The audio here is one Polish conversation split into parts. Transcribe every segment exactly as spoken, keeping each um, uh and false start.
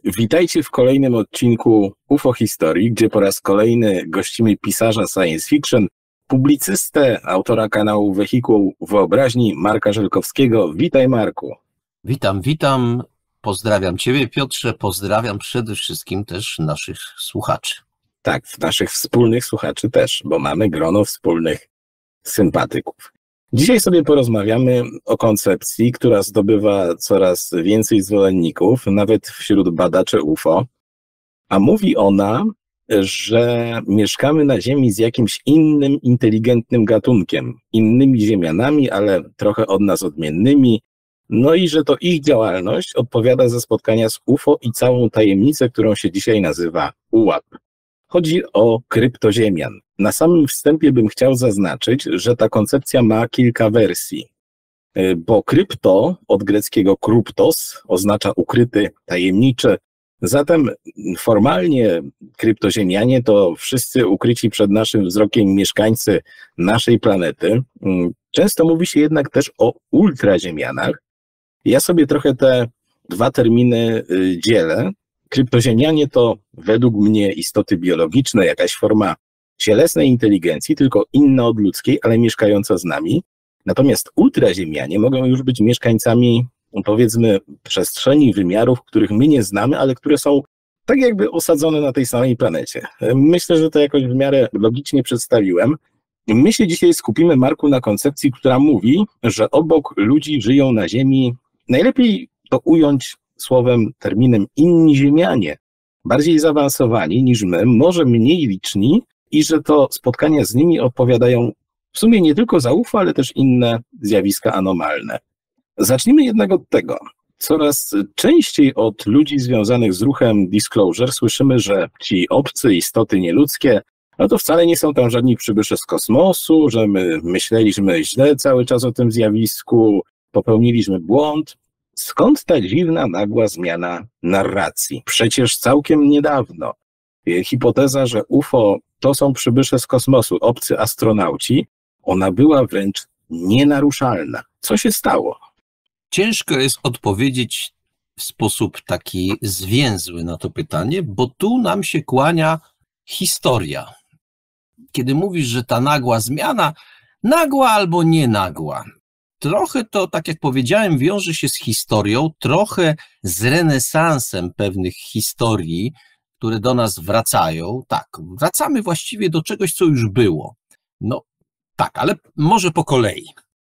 Witajcie w kolejnym odcinku U F O Historii, gdzie po raz kolejny gościmy pisarza science fiction, publicystę, autora kanału Wehikuł Wyobraźni, Marka Żelkowskiego. Witaj, Marku. Witam, witam. Pozdrawiam Ciebie, Piotrze. Pozdrawiam przede wszystkim też naszych słuchaczy. Tak, naszych wspólnych słuchaczy też, bo mamy grono wspólnych sympatyków. Dzisiaj sobie porozmawiamy o koncepcji, która zdobywa coraz więcej zwolenników, nawet wśród badaczy U F O, a mówi ona, że mieszkamy na Ziemi z jakimś innym, inteligentnym gatunkiem, innymi Ziemianami, ale trochę od nas odmiennymi, no i że to ich działalność odpowiada za spotkania z U F O i całą tajemnicę, którą się dzisiaj nazywa U A P. Chodzi o kryptoziemian. Na samym wstępie bym chciał zaznaczyć, że ta koncepcja ma kilka wersji, bo krypto od greckiego kryptos oznacza ukryty, tajemniczy. Zatem formalnie kryptoziemianie to wszyscy ukryci przed naszym wzrokiem mieszkańcy naszej planety. Często mówi się jednak też o ultraziemianach. Ja sobie trochę te dwa terminy dzielę. Kryptoziemianie to według mnie istoty biologiczne, jakaś forma cielesnej inteligencji, tylko inna od ludzkiej, ale mieszkająca z nami. Natomiast ultraziemianie mogą już być mieszkańcami, powiedzmy, przestrzeni, wymiarów, których my nie znamy, ale które są tak jakby osadzone na tej samej planecie. Myślę, że to jakoś w miarę logicznie przedstawiłem. My się dzisiaj skupimy, Marku, na koncepcji, która mówi, że obok ludzi żyją na Ziemi, najlepiej to ująć słowem, terminem inni Ziemianie, bardziej zaawansowani niż my, może mniej liczni i że to spotkania z nimi odpowiadają w sumie nie tylko za U F O, ale też inne zjawiska anomalne. Zacznijmy jednak od tego. Coraz częściej od ludzi związanych z ruchem Disclosure słyszymy, że ci obcy, istoty nieludzkie, no to wcale nie są tam żadni przybysze z kosmosu, że my myśleliśmy źle cały czas o tym zjawisku, popełniliśmy błąd. Skąd ta dziwna, nagła zmiana narracji? Przecież całkiem niedawno hipoteza, że U F O to są przybysze z kosmosu, obcy astronauci, ona była wręcz nienaruszalna. Co się stało? Ciężko jest odpowiedzieć w sposób taki zwięzły na to pytanie, bo tu nam się kłania historia. Kiedy mówisz, że ta nagła zmiana, nagła albo nie nagła, trochę to, tak jak powiedziałem, wiąże się z historią, trochę z renesansem pewnych historii, które do nas wracają. Tak, wracamy właściwie do czegoś, co już było. No tak, ale może po kolei.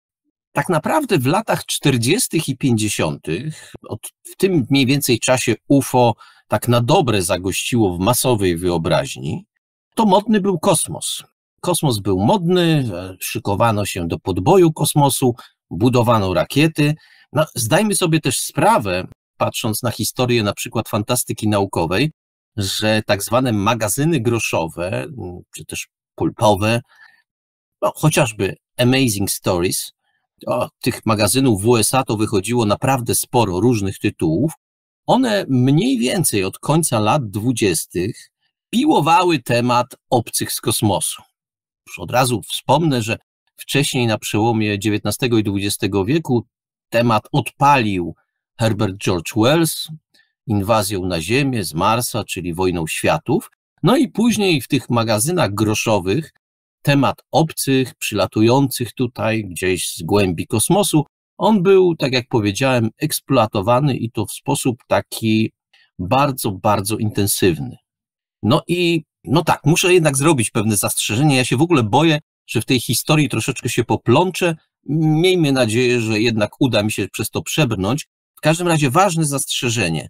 Tak naprawdę w latach czterdziestych i pięćdziesiątych, od, w tym mniej więcej czasie U F O tak na dobre zagościło w masowej wyobraźni, to modny był kosmos. Kosmos był modny, szykowano się do podboju kosmosu, budowano rakiety. No, zdajmy sobie też sprawę, patrząc na historię na przykład fantastyki naukowej, że tak zwane magazyny groszowe, czy też pulpowe, no, chociażby Amazing Stories, o, tych magazynów w U S A to wychodziło naprawdę sporo różnych tytułów, one mniej więcej od końca lat dwudziestych piłowały temat obcych z kosmosu. Już od razu wspomnę, że wcześniej na przełomie dziewiętnastego i dwudziestego wieku temat odpalił Herbert George Wells inwazją na Ziemię z Marsa, czyli wojną światów. No i później w tych magazynach groszowych temat obcych, przylatujących tutaj gdzieś z głębi kosmosu, on był, tak jak powiedziałem, eksploatowany i to w sposób taki bardzo, bardzo intensywny. No i no tak, muszę jednak zrobić pewne zastrzeżenie. Ja się w ogóle boję, że w tej historii troszeczkę się poplączę. Miejmy nadzieję, że jednak uda mi się przez to przebrnąć. W każdym razie ważne zastrzeżenie,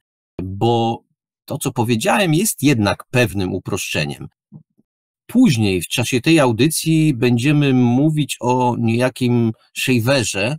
bo to, co powiedziałem, jest jednak pewnym uproszczeniem. Później, w czasie tej audycji, będziemy mówić o niejakim Shaverze.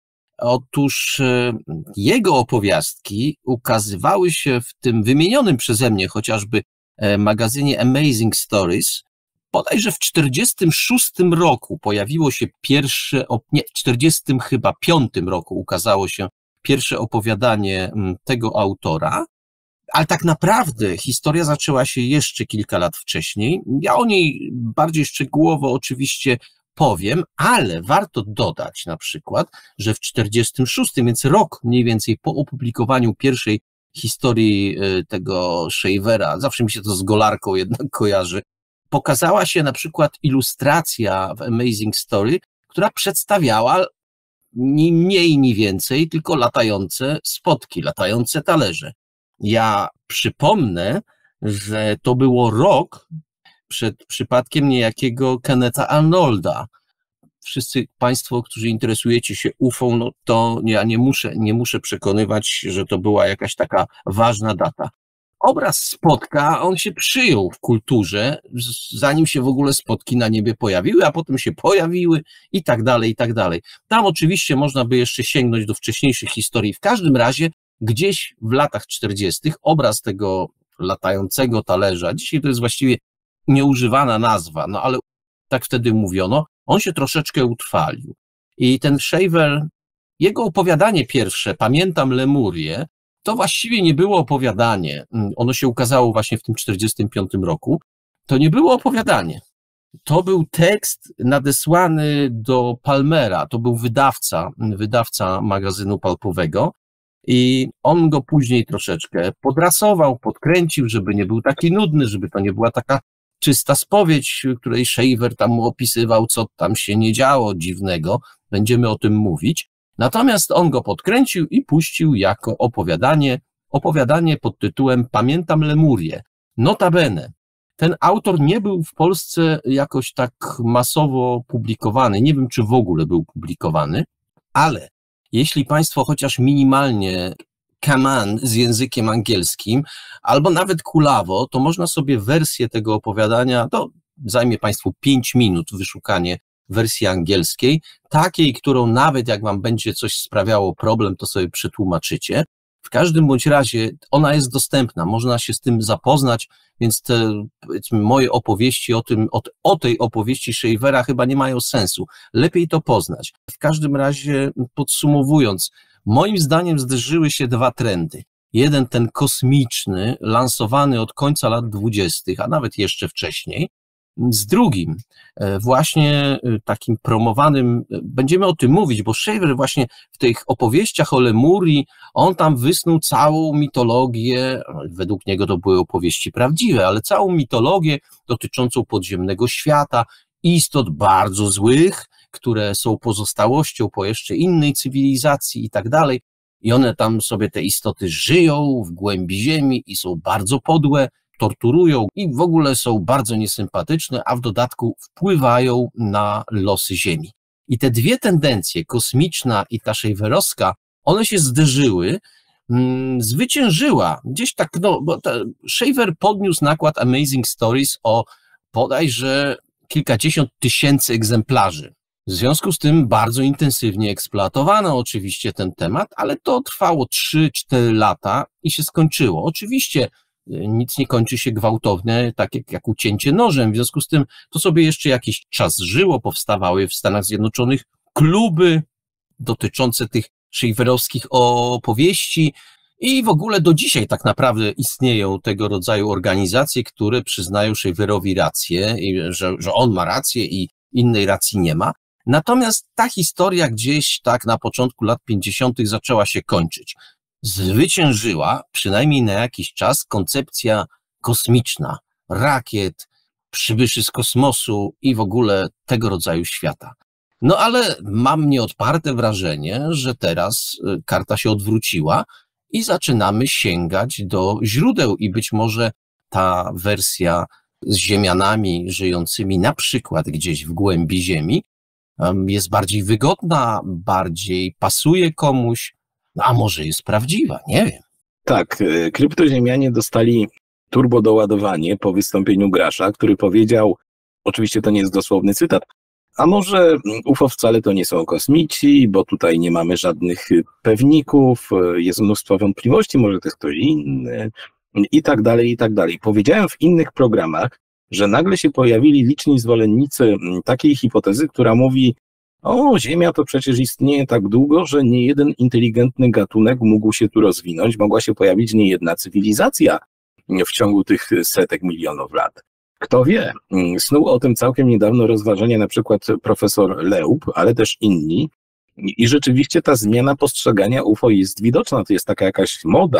Otóż jego opowiastki ukazywały się w tym wymienionym przeze mnie chociażby magazynie Amazing Stories. Bodajże w czterdziestym szóstym roku pojawiło się pierwsze, nie, w czterdziestym chyba piątym roku ukazało się pierwsze opowiadanie tego autora, ale tak naprawdę historia zaczęła się jeszcze kilka lat wcześniej. Ja o niej bardziej szczegółowo oczywiście powiem, ale warto dodać na przykład, że w czterdziestym szóstym, więc rok mniej więcej po opublikowaniu pierwszej historii tego Shavera, zawsze mi się to z Golarką jednak kojarzy, pokazała się na przykład ilustracja w Amazing Story, która przedstawiała ni mniej, ni więcej, tylko latające spotki, latające talerze. Ja przypomnę, że to było rok przed przypadkiem niejakiego Kennetha Arnolda. Wszyscy Państwo, którzy interesujecie się U F O, no to ja nie muszę, nie muszę przekonywać, że to była jakaś taka ważna data. Obraz spotka, on się przyjął w kulturze, zanim się w ogóle spotki na niebie pojawiły, a potem się pojawiły i tak dalej, i tak dalej. Tam oczywiście można by jeszcze sięgnąć do wcześniejszych historii. W każdym razie gdzieś w latach czterdziestych obraz tego latającego talerza, dzisiaj to jest właściwie nieużywana nazwa, no ale tak wtedy mówiono, on się troszeczkę utrwalił. I ten Shaver, jego opowiadanie pierwsze, Pamiętam Lemurię, to właściwie nie było opowiadanie. Ono się ukazało właśnie w tym czterdziestym piątym roku. To nie było opowiadanie. To był tekst nadesłany do Palmera. To był wydawca, wydawca magazynu pulpowego i on go później troszeczkę podrasował, podkręcił, żeby nie był taki nudny, żeby to nie była taka czysta spowiedź, w której Shaver tam mu opisywał, co tam się nie działo dziwnego. Będziemy o tym mówić. Natomiast on go podkręcił i puścił jako opowiadanie, opowiadanie pod tytułem Pamiętam Lemurię. Notabene, ten autor nie był w Polsce jakoś tak masowo publikowany, nie wiem, czy w ogóle był publikowany, ale jeśli Państwo chociaż minimalnie come on z językiem angielskim, albo nawet kulawo, to można sobie wersję tego opowiadania, to zajmie Państwu pięć minut wyszukanie wersji angielskiej, takiej, którą nawet jak wam będzie coś sprawiało problem, to sobie przetłumaczycie. W każdym bądź razie ona jest dostępna, można się z tym zapoznać, więc te moje opowieści o tym, o, o tej opowieści Shavera chyba nie mają sensu. Lepiej to poznać. W każdym razie podsumowując, moim zdaniem zderzyły się dwa trendy. Jeden ten kosmiczny, lansowany od końca lat dwudziestych, a nawet jeszcze wcześniej, z drugim, właśnie takim promowanym, będziemy o tym mówić, bo Shaver właśnie w tych opowieściach o Lemurii, on tam wysnuł całą mitologię, według niego to były opowieści prawdziwe, ale całą mitologię dotyczącą podziemnego świata, istot bardzo złych, które są pozostałością po jeszcze innej cywilizacji i tak dalej. I one tam sobie, te istoty, żyją w głębi ziemi i są bardzo podłe, torturują i w ogóle są bardzo niesympatyczne, a w dodatku wpływają na losy Ziemi. I te dwie tendencje, kosmiczna i ta shaverowska, one się zderzyły, mm, zwyciężyła. Gdzieś tak, no, bo Shaver podniósł nakład Amazing Stories o bodajże kilkadziesiąt tysięcy egzemplarzy. W związku z tym bardzo intensywnie eksploatowano oczywiście ten temat, ale to trwało trzy cztery lata i się skończyło. Oczywiście nic nie kończy się gwałtownie, tak jak, jak ucięcie nożem, w związku z tym to sobie jeszcze jakiś czas żyło, powstawały w Stanach Zjednoczonych kluby dotyczące tych shaverowskich opowieści i w ogóle do dzisiaj tak naprawdę istnieją tego rodzaju organizacje, które przyznają Shaverowi rację, i że, że on ma rację i innej racji nie ma. Natomiast ta historia gdzieś tak na początku lat pięćdziesiątych zaczęła się kończyć. Zwyciężyła, przynajmniej na jakiś czas, koncepcja kosmiczna, rakiet, przybyszy z kosmosu i w ogóle tego rodzaju świata. No ale mam nieodparte wrażenie, że teraz karta się odwróciła i zaczynamy sięgać do źródeł i być może ta wersja z ziemianami żyjącymi na przykład gdzieś w głębi Ziemi jest bardziej wygodna, bardziej pasuje komuś, no a może jest prawdziwa, nie wiem. Tak, kryptoziemianie dostali turbodoładowanie po wystąpieniu Grasza, który powiedział, oczywiście to nie jest dosłowny cytat, a może U F O wcale to nie są kosmici, bo tutaj nie mamy żadnych pewników, jest mnóstwo wątpliwości, może to jest ktoś inny i tak dalej, i tak dalej. Powiedziałem w innych programach, że nagle się pojawili liczni zwolennicy takiej hipotezy, która mówi, o, Ziemia to przecież istnieje tak długo, że nie jeden inteligentny gatunek mógł się tu rozwinąć, mogła się pojawić niejedna cywilizacja w ciągu tych setek milionów lat. Kto wie, snuł o tym całkiem niedawno rozważania na przykład profesor Leub, ale też inni i rzeczywiście ta zmiana postrzegania U F O jest widoczna, to jest taka jakaś moda,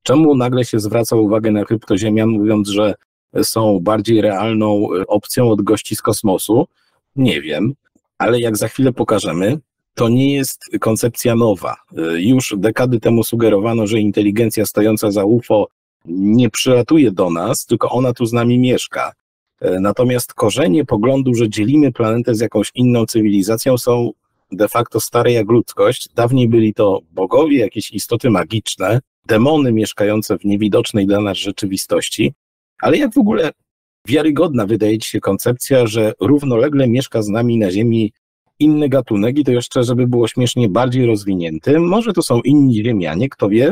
Czemu nagle się zwraca uwagę na kryptoziemian, mówiąc, że są bardziej realną opcją od gości z kosmosu? Nie wiem, ale jak za chwilę pokażemy, to nie jest koncepcja nowa. Już dekady temu sugerowano, że inteligencja stojąca za U F O nie przylatuje do nas, tylko ona tu z nami mieszka. Natomiast korzenie poglądu, że dzielimy planetę z jakąś inną cywilizacją, są de facto stare jak ludzkość. Dawniej byli to bogowie, jakieś istoty magiczne, demony mieszkające w niewidocznej dla nas rzeczywistości. Ale jak w ogóle wiarygodna wydaje ci się koncepcja, że równolegle mieszka z nami na Ziemi inny gatunek i to jeszcze, żeby było śmiesznie, bardziej rozwinięty? Może to są inni ziemianie, kto wie?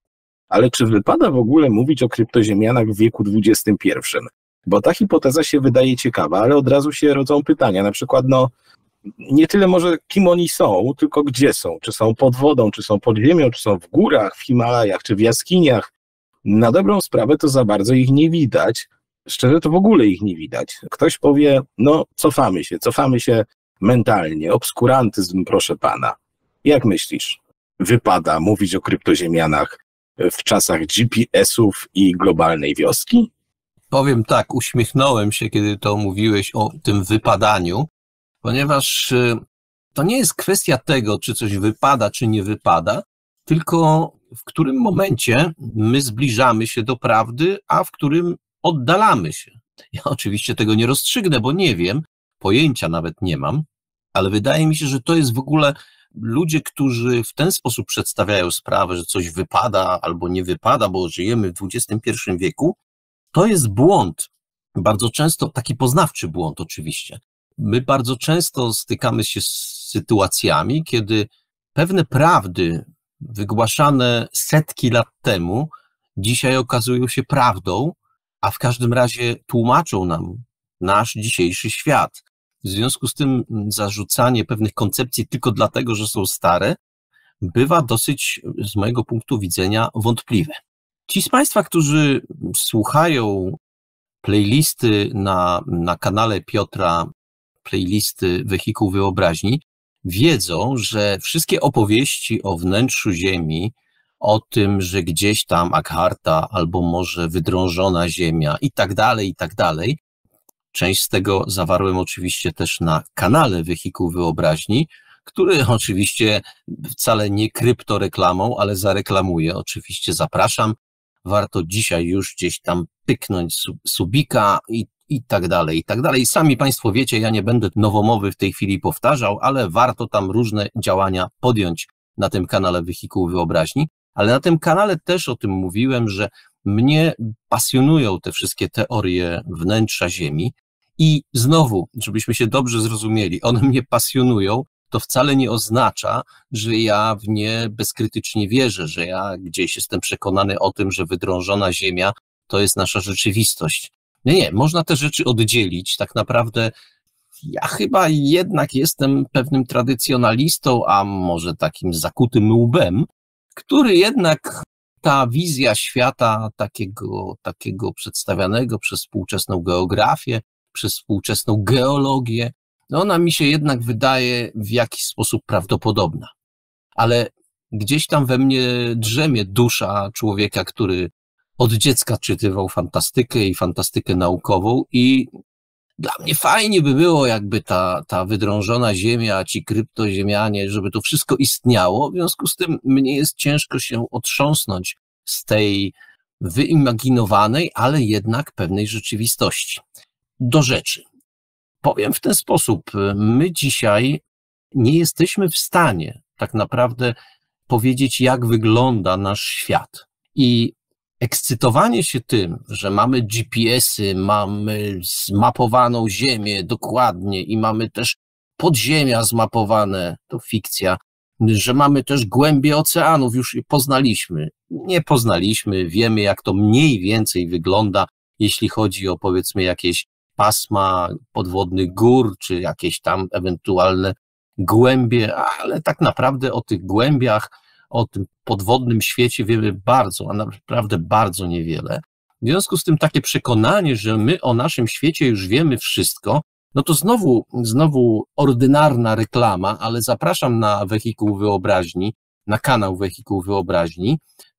Ale czy wypada w ogóle mówić o kryptoziemianach w wieku dwudziestym pierwszym? Bo ta hipoteza się wydaje ciekawa, ale od razu się rodzą pytania, na przykład no nie tyle może kim oni są, tylko gdzie są. Czy są pod wodą, czy są pod ziemią, czy są w górach, w Himalajach, czy w jaskiniach. Na dobrą sprawę to za bardzo ich nie widać. Szczerze to w ogóle ich nie widać. Ktoś powie, no cofamy się, cofamy się mentalnie, obskurantyzm, proszę pana. Jak myślisz? Wypada mówić o kryptoziemianach w czasach G P S-ów i globalnej wioski? Powiem tak, uśmiechnąłem się, kiedy to mówiłeś o tym wypadaniu, ponieważ to nie jest kwestia tego, czy coś wypada, czy nie wypada, tylko w którym momencie my zbliżamy się do prawdy, a w którym oddalamy się. Ja oczywiście tego nie rozstrzygnę, bo nie wiem, pojęcia nawet nie mam, ale wydaje mi się, że to jest w ogóle ludzie, którzy w ten sposób przedstawiają sprawę, że coś wypada albo nie wypada, bo żyjemy w dwudziestym pierwszym wieku, to jest błąd. Bardzo często, taki poznawczy błąd oczywiście. My bardzo często stykamy się z sytuacjami, kiedy pewne prawdy wygłaszane setki lat temu dzisiaj okazują się prawdą, a w każdym razie tłumaczą nam nasz dzisiejszy świat. W związku z tym zarzucanie pewnych koncepcji tylko dlatego, że są stare, bywa dosyć, z mojego punktu widzenia, wątpliwe. Ci z Państwa, którzy słuchają playlisty na, na kanale Piotra, playlisty Wehikuł Wyobraźni, wiedzą, że wszystkie opowieści o wnętrzu Ziemi, o tym, że gdzieś tam Akharta albo może wydrążona Ziemia i tak dalej, i tak dalej, część z tego zawarłem oczywiście też na kanale Wehikuł Wyobraźni, który oczywiście wcale nie kryptoreklamą, ale zareklamuję. Oczywiście zapraszam. Warto dzisiaj już gdzieś tam pyknąć subika i, i tak dalej, i tak dalej. Sami Państwo wiecie, ja nie będę nowomowy w tej chwili powtarzał, ale warto tam różne działania podjąć na tym kanale Wehikuł Wyobraźni. Ale na tym kanale też o tym mówiłem, że mnie pasjonują te wszystkie teorie wnętrza Ziemi i znowu, żebyśmy się dobrze zrozumieli, one mnie pasjonują, to wcale nie oznacza, że ja w nie bezkrytycznie wierzę, że ja gdzieś jestem przekonany o tym, że wydrążona Ziemia to jest nasza rzeczywistość. Nie, nie, można te rzeczy oddzielić. Tak naprawdę ja chyba jednak jestem pewnym tradycjonalistą, a może takim zakutym łbem, który jednak ta wizja świata takiego, takiego przedstawianego przez współczesną geografię, przez współczesną geologię, no ona mi się jednak wydaje w jakiś sposób prawdopodobna. Ale gdzieś tam we mnie drzemie dusza człowieka, który od dziecka czytywał fantastykę i fantastykę naukową i dla mnie fajnie by było, jakby ta, ta wydrążona Ziemia, ci kryptoziemianie, żeby to wszystko istniało. W związku z tym mnie jest ciężko się otrząsnąć z tej wyimaginowanej, ale jednak pewnej rzeczywistości. Do rzeczy. Powiem w ten sposób, my dzisiaj nie jesteśmy w stanie tak naprawdę powiedzieć, jak wygląda nasz świat. I ekscytowanie się tym, że mamy G P S-y, mamy zmapowaną Ziemię dokładnie i mamy też podziemia zmapowane, to fikcja, że mamy też głębie oceanów, już je poznaliśmy. Nie poznaliśmy, wiemy, jak to mniej więcej wygląda, jeśli chodzi o, powiedzmy, jakieś pasma podwodnych gór, czy jakieś tam ewentualne głębie, ale tak naprawdę o tych głębiach, o tym podwodnym świecie wiemy bardzo, a naprawdę bardzo niewiele. W związku z tym takie przekonanie, że my o naszym świecie już wiemy wszystko, no to znowu, znowu ordynarna reklama, ale zapraszam na Wehikuł Wyobraźni, na kanał Wehikuł Wyobraźni.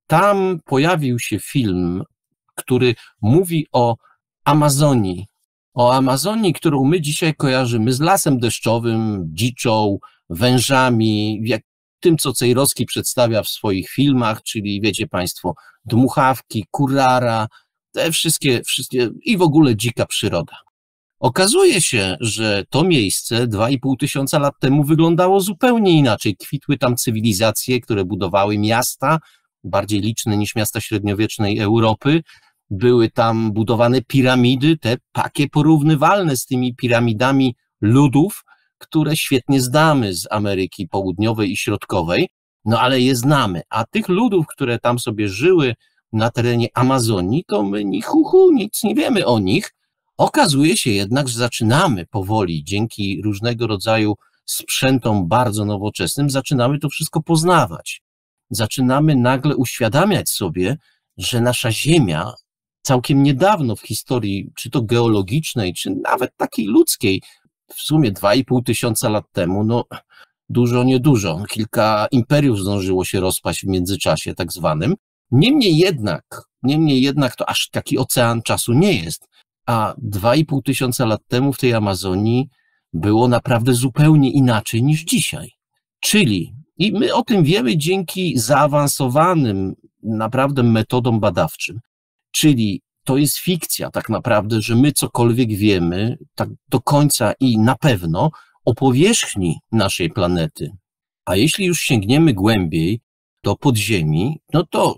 tam pojawił się film, który mówi o Amazonii, o Amazonii, którą my dzisiaj kojarzymy z lasem deszczowym, dziczą, wężami, jak tym, co Cejrowski przedstawia w swoich filmach, czyli wiecie państwo, dmuchawki, kurara, te wszystkie, wszystkie i w ogóle dzika przyroda. Okazuje się, że to miejsce dwa i pół tysiąca lat temu wyglądało zupełnie inaczej. Kwitły tam cywilizacje, które budowały miasta, bardziej liczne niż miasta średniowiecznej Europy. Były tam budowane piramidy, te takie porównywalne z tymi piramidami ludów, które świetnie znamy z Ameryki Południowej i Środkowej, no ale je znamy. A tych ludów, które tam sobie żyły na terenie Amazonii, to my ni hu, hu nic nie wiemy o nich. Okazuje się jednak, że zaczynamy powoli, dzięki różnego rodzaju sprzętom bardzo nowoczesnym, zaczynamy to wszystko poznawać. Zaczynamy nagle uświadamiać sobie, że nasza Ziemia całkiem niedawno w historii, czy to geologicznej, czy nawet takiej ludzkiej, w sumie dwa i pół tysiąca lat temu, no dużo, niedużo, kilka imperiów zdążyło się rozpaść w międzyczasie tak zwanym. Niemniej jednak, niemniej jednak to aż taki ocean czasu nie jest. A dwa i pół tysiąca lat temu w tej Amazonii było naprawdę zupełnie inaczej niż dzisiaj. Czyli, i my o tym wiemy dzięki zaawansowanym naprawdę metodom badawczym, czyli to jest fikcja tak naprawdę, że my cokolwiek wiemy tak do końca i na pewno o powierzchni naszej planety. A jeśli już sięgniemy głębiej do podziemi, no to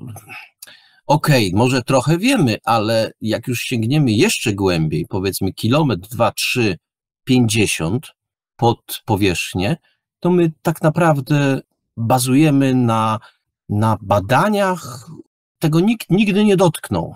okej, okay, może trochę wiemy, ale jak już sięgniemy jeszcze głębiej, powiedzmy kilometr, dwa, trzy, pięćdziesiąt pod powierzchnię, to my tak naprawdę bazujemy na, na badaniach, tego nikt nigdy nie dotknął.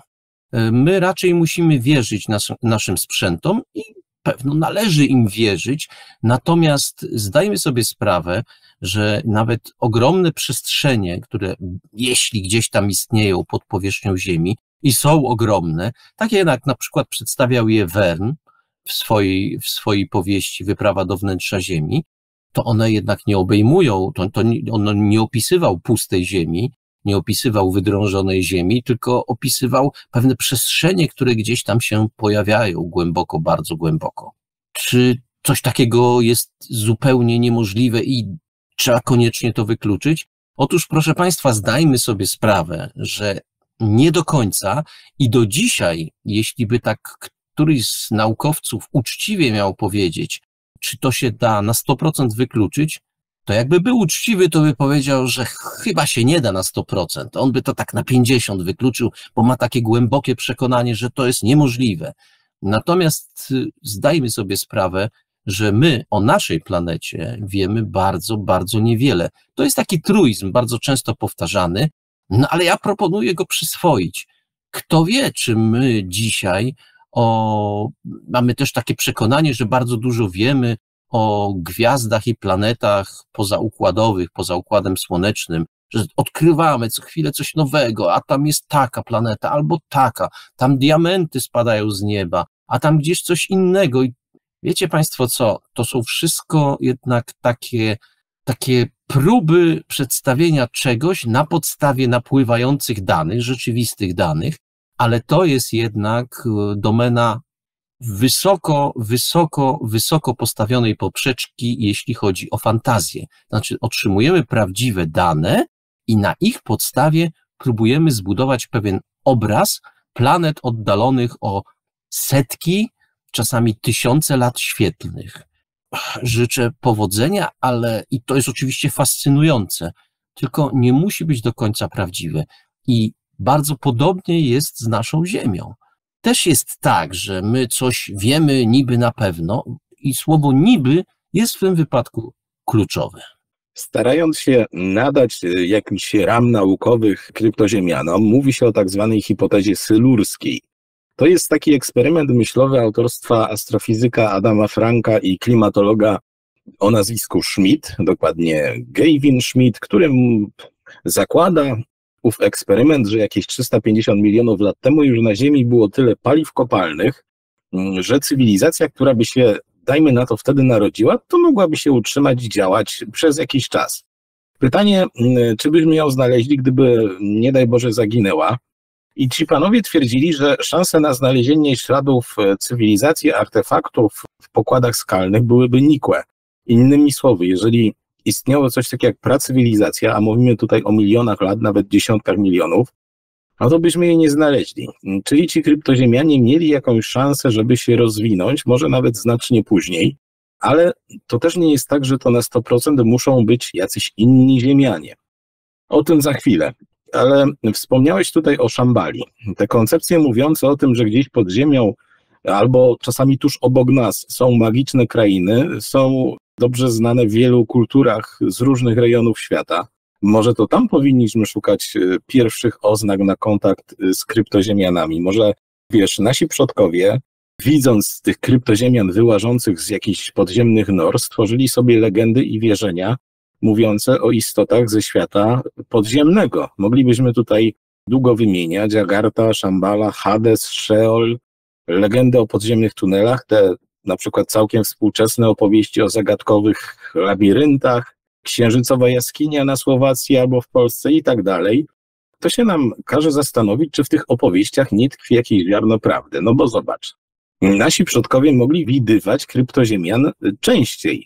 My raczej musimy wierzyć nas, naszym sprzętom i pewno należy im wierzyć, natomiast zdajmy sobie sprawę, że nawet ogromne przestrzenie, które jeśli gdzieś tam istnieją pod powierzchnią Ziemi i są ogromne, takie jak na przykład przedstawiał je Verne w swojej, w swojej powieści Wyprawa do wnętrza Ziemi, to one jednak nie obejmują, to, to on nie opisywał pustej Ziemi, nie opisywał wydrążonej Ziemi, tylko opisywał pewne przestrzenie, które gdzieś tam się pojawiają głęboko, bardzo głęboko. Czy coś takiego jest zupełnie niemożliwe i trzeba koniecznie to wykluczyć? Otóż, proszę Państwa, zdajmy sobie sprawę, że nie do końca i do dzisiaj, jeśli by tak któryś z naukowców uczciwie miał powiedzieć, czy to się da na sto procent wykluczyć, to jakby był uczciwy, to by powiedział, że chyba się nie da na sto procent. On by to tak na pięćdziesiąt wykluczył, bo ma takie głębokie przekonanie, że to jest niemożliwe. Natomiast zdajmy sobie sprawę, że my o naszej planecie wiemy bardzo, bardzo niewiele. To jest taki truizm, bardzo często powtarzany, no ale ja proponuję go przyswoić. Kto wie, czy my dzisiaj o... mamy też takie przekonanie, że bardzo dużo wiemy o gwiazdach i planetach pozaukładowych, poza Układem Słonecznym, że odkrywamy co chwilę coś nowego, a tam jest taka planeta albo taka, tam diamenty spadają z nieba, a tam gdzieś coś innego. I wiecie Państwo co, to są wszystko jednak takie, takie próby przedstawienia czegoś na podstawie napływających danych, rzeczywistych danych, ale to jest jednak domena wysoko, wysoko, wysoko postawionej poprzeczki, jeśli chodzi o fantazję. Znaczy otrzymujemy prawdziwe dane i na ich podstawie próbujemy zbudować pewien obraz planet oddalonych o setki, czasami tysiące lat świetlnych. Życzę powodzenia, ale i to jest oczywiście fascynujące, tylko nie musi być do końca prawdziwe. I bardzo podobnie jest z naszą Ziemią. Też jest tak, że my coś wiemy niby na pewno i słowo niby jest w tym wypadku kluczowe. Starając się nadać jakichś ram naukowych kryptoziemianom, mówi się o tak zwanej hipotezie sylurskiej. To jest taki eksperyment myślowy autorstwa astrofizyka Adama Franka i klimatologa o nazwisku Schmidt, dokładnie Gavin Schmidt, którym zakłada ów eksperyment, że jakieś trzysta pięćdziesiąt milionów lat temu już na Ziemi było tyle paliw kopalnych, że cywilizacja, która by się, dajmy na to, wtedy narodziła, to mogłaby się utrzymać i działać przez jakiś czas. Pytanie, czy byśmy ją znaleźli, gdyby, nie daj Boże, zaginęła? I ci panowie twierdzili, że szanse na znalezienie śladów cywilizacji, artefaktów w pokładach skalnych byłyby nikłe. Innymi słowy, jeżeli istniało coś takiego jak pracywilizacja, a mówimy tutaj o milionach lat, nawet dziesiątkach milionów, no to byśmy jej nie znaleźli. Czyli ci kryptoziemianie mieli jakąś szansę, żeby się rozwinąć, może nawet znacznie później, ale to też nie jest tak, że to na sto procent muszą być jacyś inni ziemianie. O tym za chwilę. Ale wspomniałeś tutaj o Szambali. Te koncepcje mówiące o tym, że gdzieś pod ziemią albo czasami tuż obok nas są magiczne krainy, są dobrze znane w wielu kulturach z różnych rejonów świata. Może to tam powinniśmy szukać pierwszych oznak na kontakt z kryptoziemianami. Może, wiesz, nasi przodkowie, widząc tych kryptoziemian wyłażących z jakichś podziemnych nor, stworzyli sobie legendy i wierzenia mówiące o istotach ze świata podziemnego. Moglibyśmy tutaj długo wymieniać Agartha, Szambala, Hades, Szeol, legendy o podziemnych tunelach, te na przykład całkiem współczesne opowieści o zagadkowych labiryntach, księżycowa jaskinia na Słowacji albo w Polsce i tak dalej. To się nam każe zastanowić, czy w tych opowieściach nie tkwi jakieś ziarno prawdy. No bo zobacz, nasi przodkowie mogli widywać kryptoziemian częściej.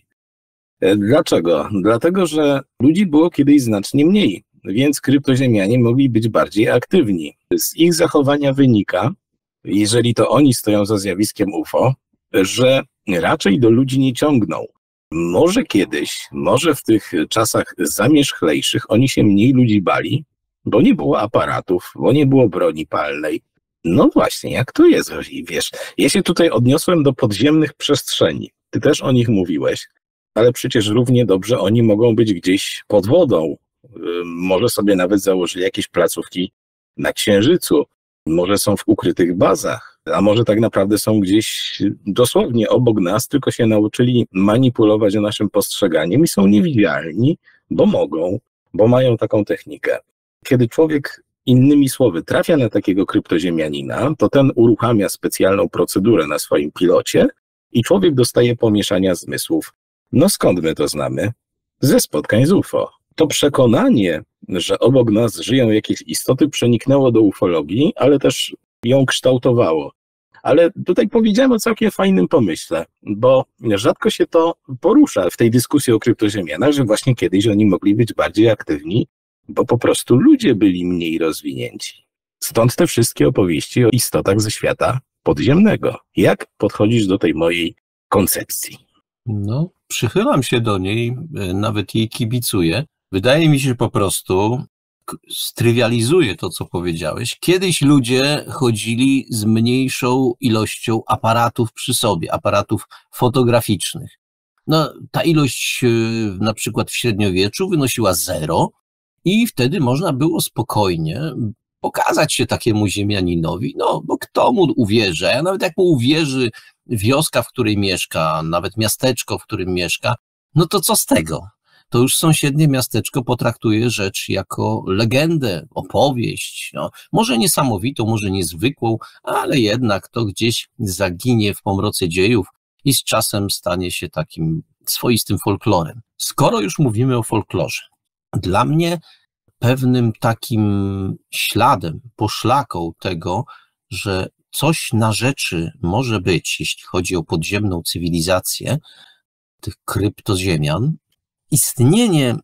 Dlaczego? Dlatego, że ludzi było kiedyś znacznie mniej, więc kryptoziemianie mogli być bardziej aktywni. Z ich zachowania wynika, jeżeli to oni stoją za zjawiskiem U F O, że raczej do ludzi nie ciągną. Może kiedyś, może w tych czasach zamierzchlejszych oni się mniej ludzi bali, bo nie było aparatów, bo nie było broni palnej. No właśnie, jak to jest? I wiesz, ja się tutaj odniosłem do podziemnych przestrzeni. Ty też o nich mówiłeś, ale przecież równie dobrze oni mogą być gdzieś pod wodą. Może sobie nawet założyli jakieś placówki na Księżycu. Może są w ukrytych bazach, a może tak naprawdę są gdzieś dosłownie obok nas, tylko się nauczyli manipulować naszym postrzeganiem i są niewidzialni, bo mogą, bo mają taką technikę. Kiedy człowiek, innymi słowy, trafia na takiego kryptoziemianina, to ten uruchamia specjalną procedurę na swoim pilocie i człowiek dostaje pomieszania zmysłów. No skąd my to znamy? Ze spotkań z U F O. To przekonanie, że obok nas żyją jakieś istoty, przeniknęło do ufologii, ale też ją kształtowało. Ale tutaj powiedziałem o całkiem fajnym pomyśle, bo rzadko się to porusza w tej dyskusji o kryptoziemianach, że właśnie kiedyś oni mogli być bardziej aktywni, bo po prostu ludzie byli mniej rozwinięci. Stąd te wszystkie opowieści o istotach ze świata podziemnego. Jak podchodzisz do tej mojej koncepcji? No, przychylam się do niej, nawet jej kibicuję. Wydaje mi się, że po prostu strywializuje to, co powiedziałeś. Kiedyś ludzie chodzili z mniejszą ilością aparatów przy sobie, aparatów fotograficznych. No, ta ilość na przykład w średniowieczu wynosiła zero i wtedy można było spokojnie pokazać się takiemu ziemianinowi, no bo kto mu uwierzy, a nawet jak mu uwierzy wioska, w której mieszka, nawet miasteczko, w którym mieszka, no to co z tego? To już sąsiednie miasteczko potraktuje rzecz jako legendę, opowieść, no, może niesamowitą, może niezwykłą, ale jednak to gdzieś zaginie w pomroce dziejów i z czasem stanie się takim swoistym folklorem. Skoro już mówimy o folklorze, dla mnie pewnym takim śladem, poszlaką tego, że coś na rzeczy może być, jeśli chodzi o podziemną cywilizację tych kryptoziemian, istnienie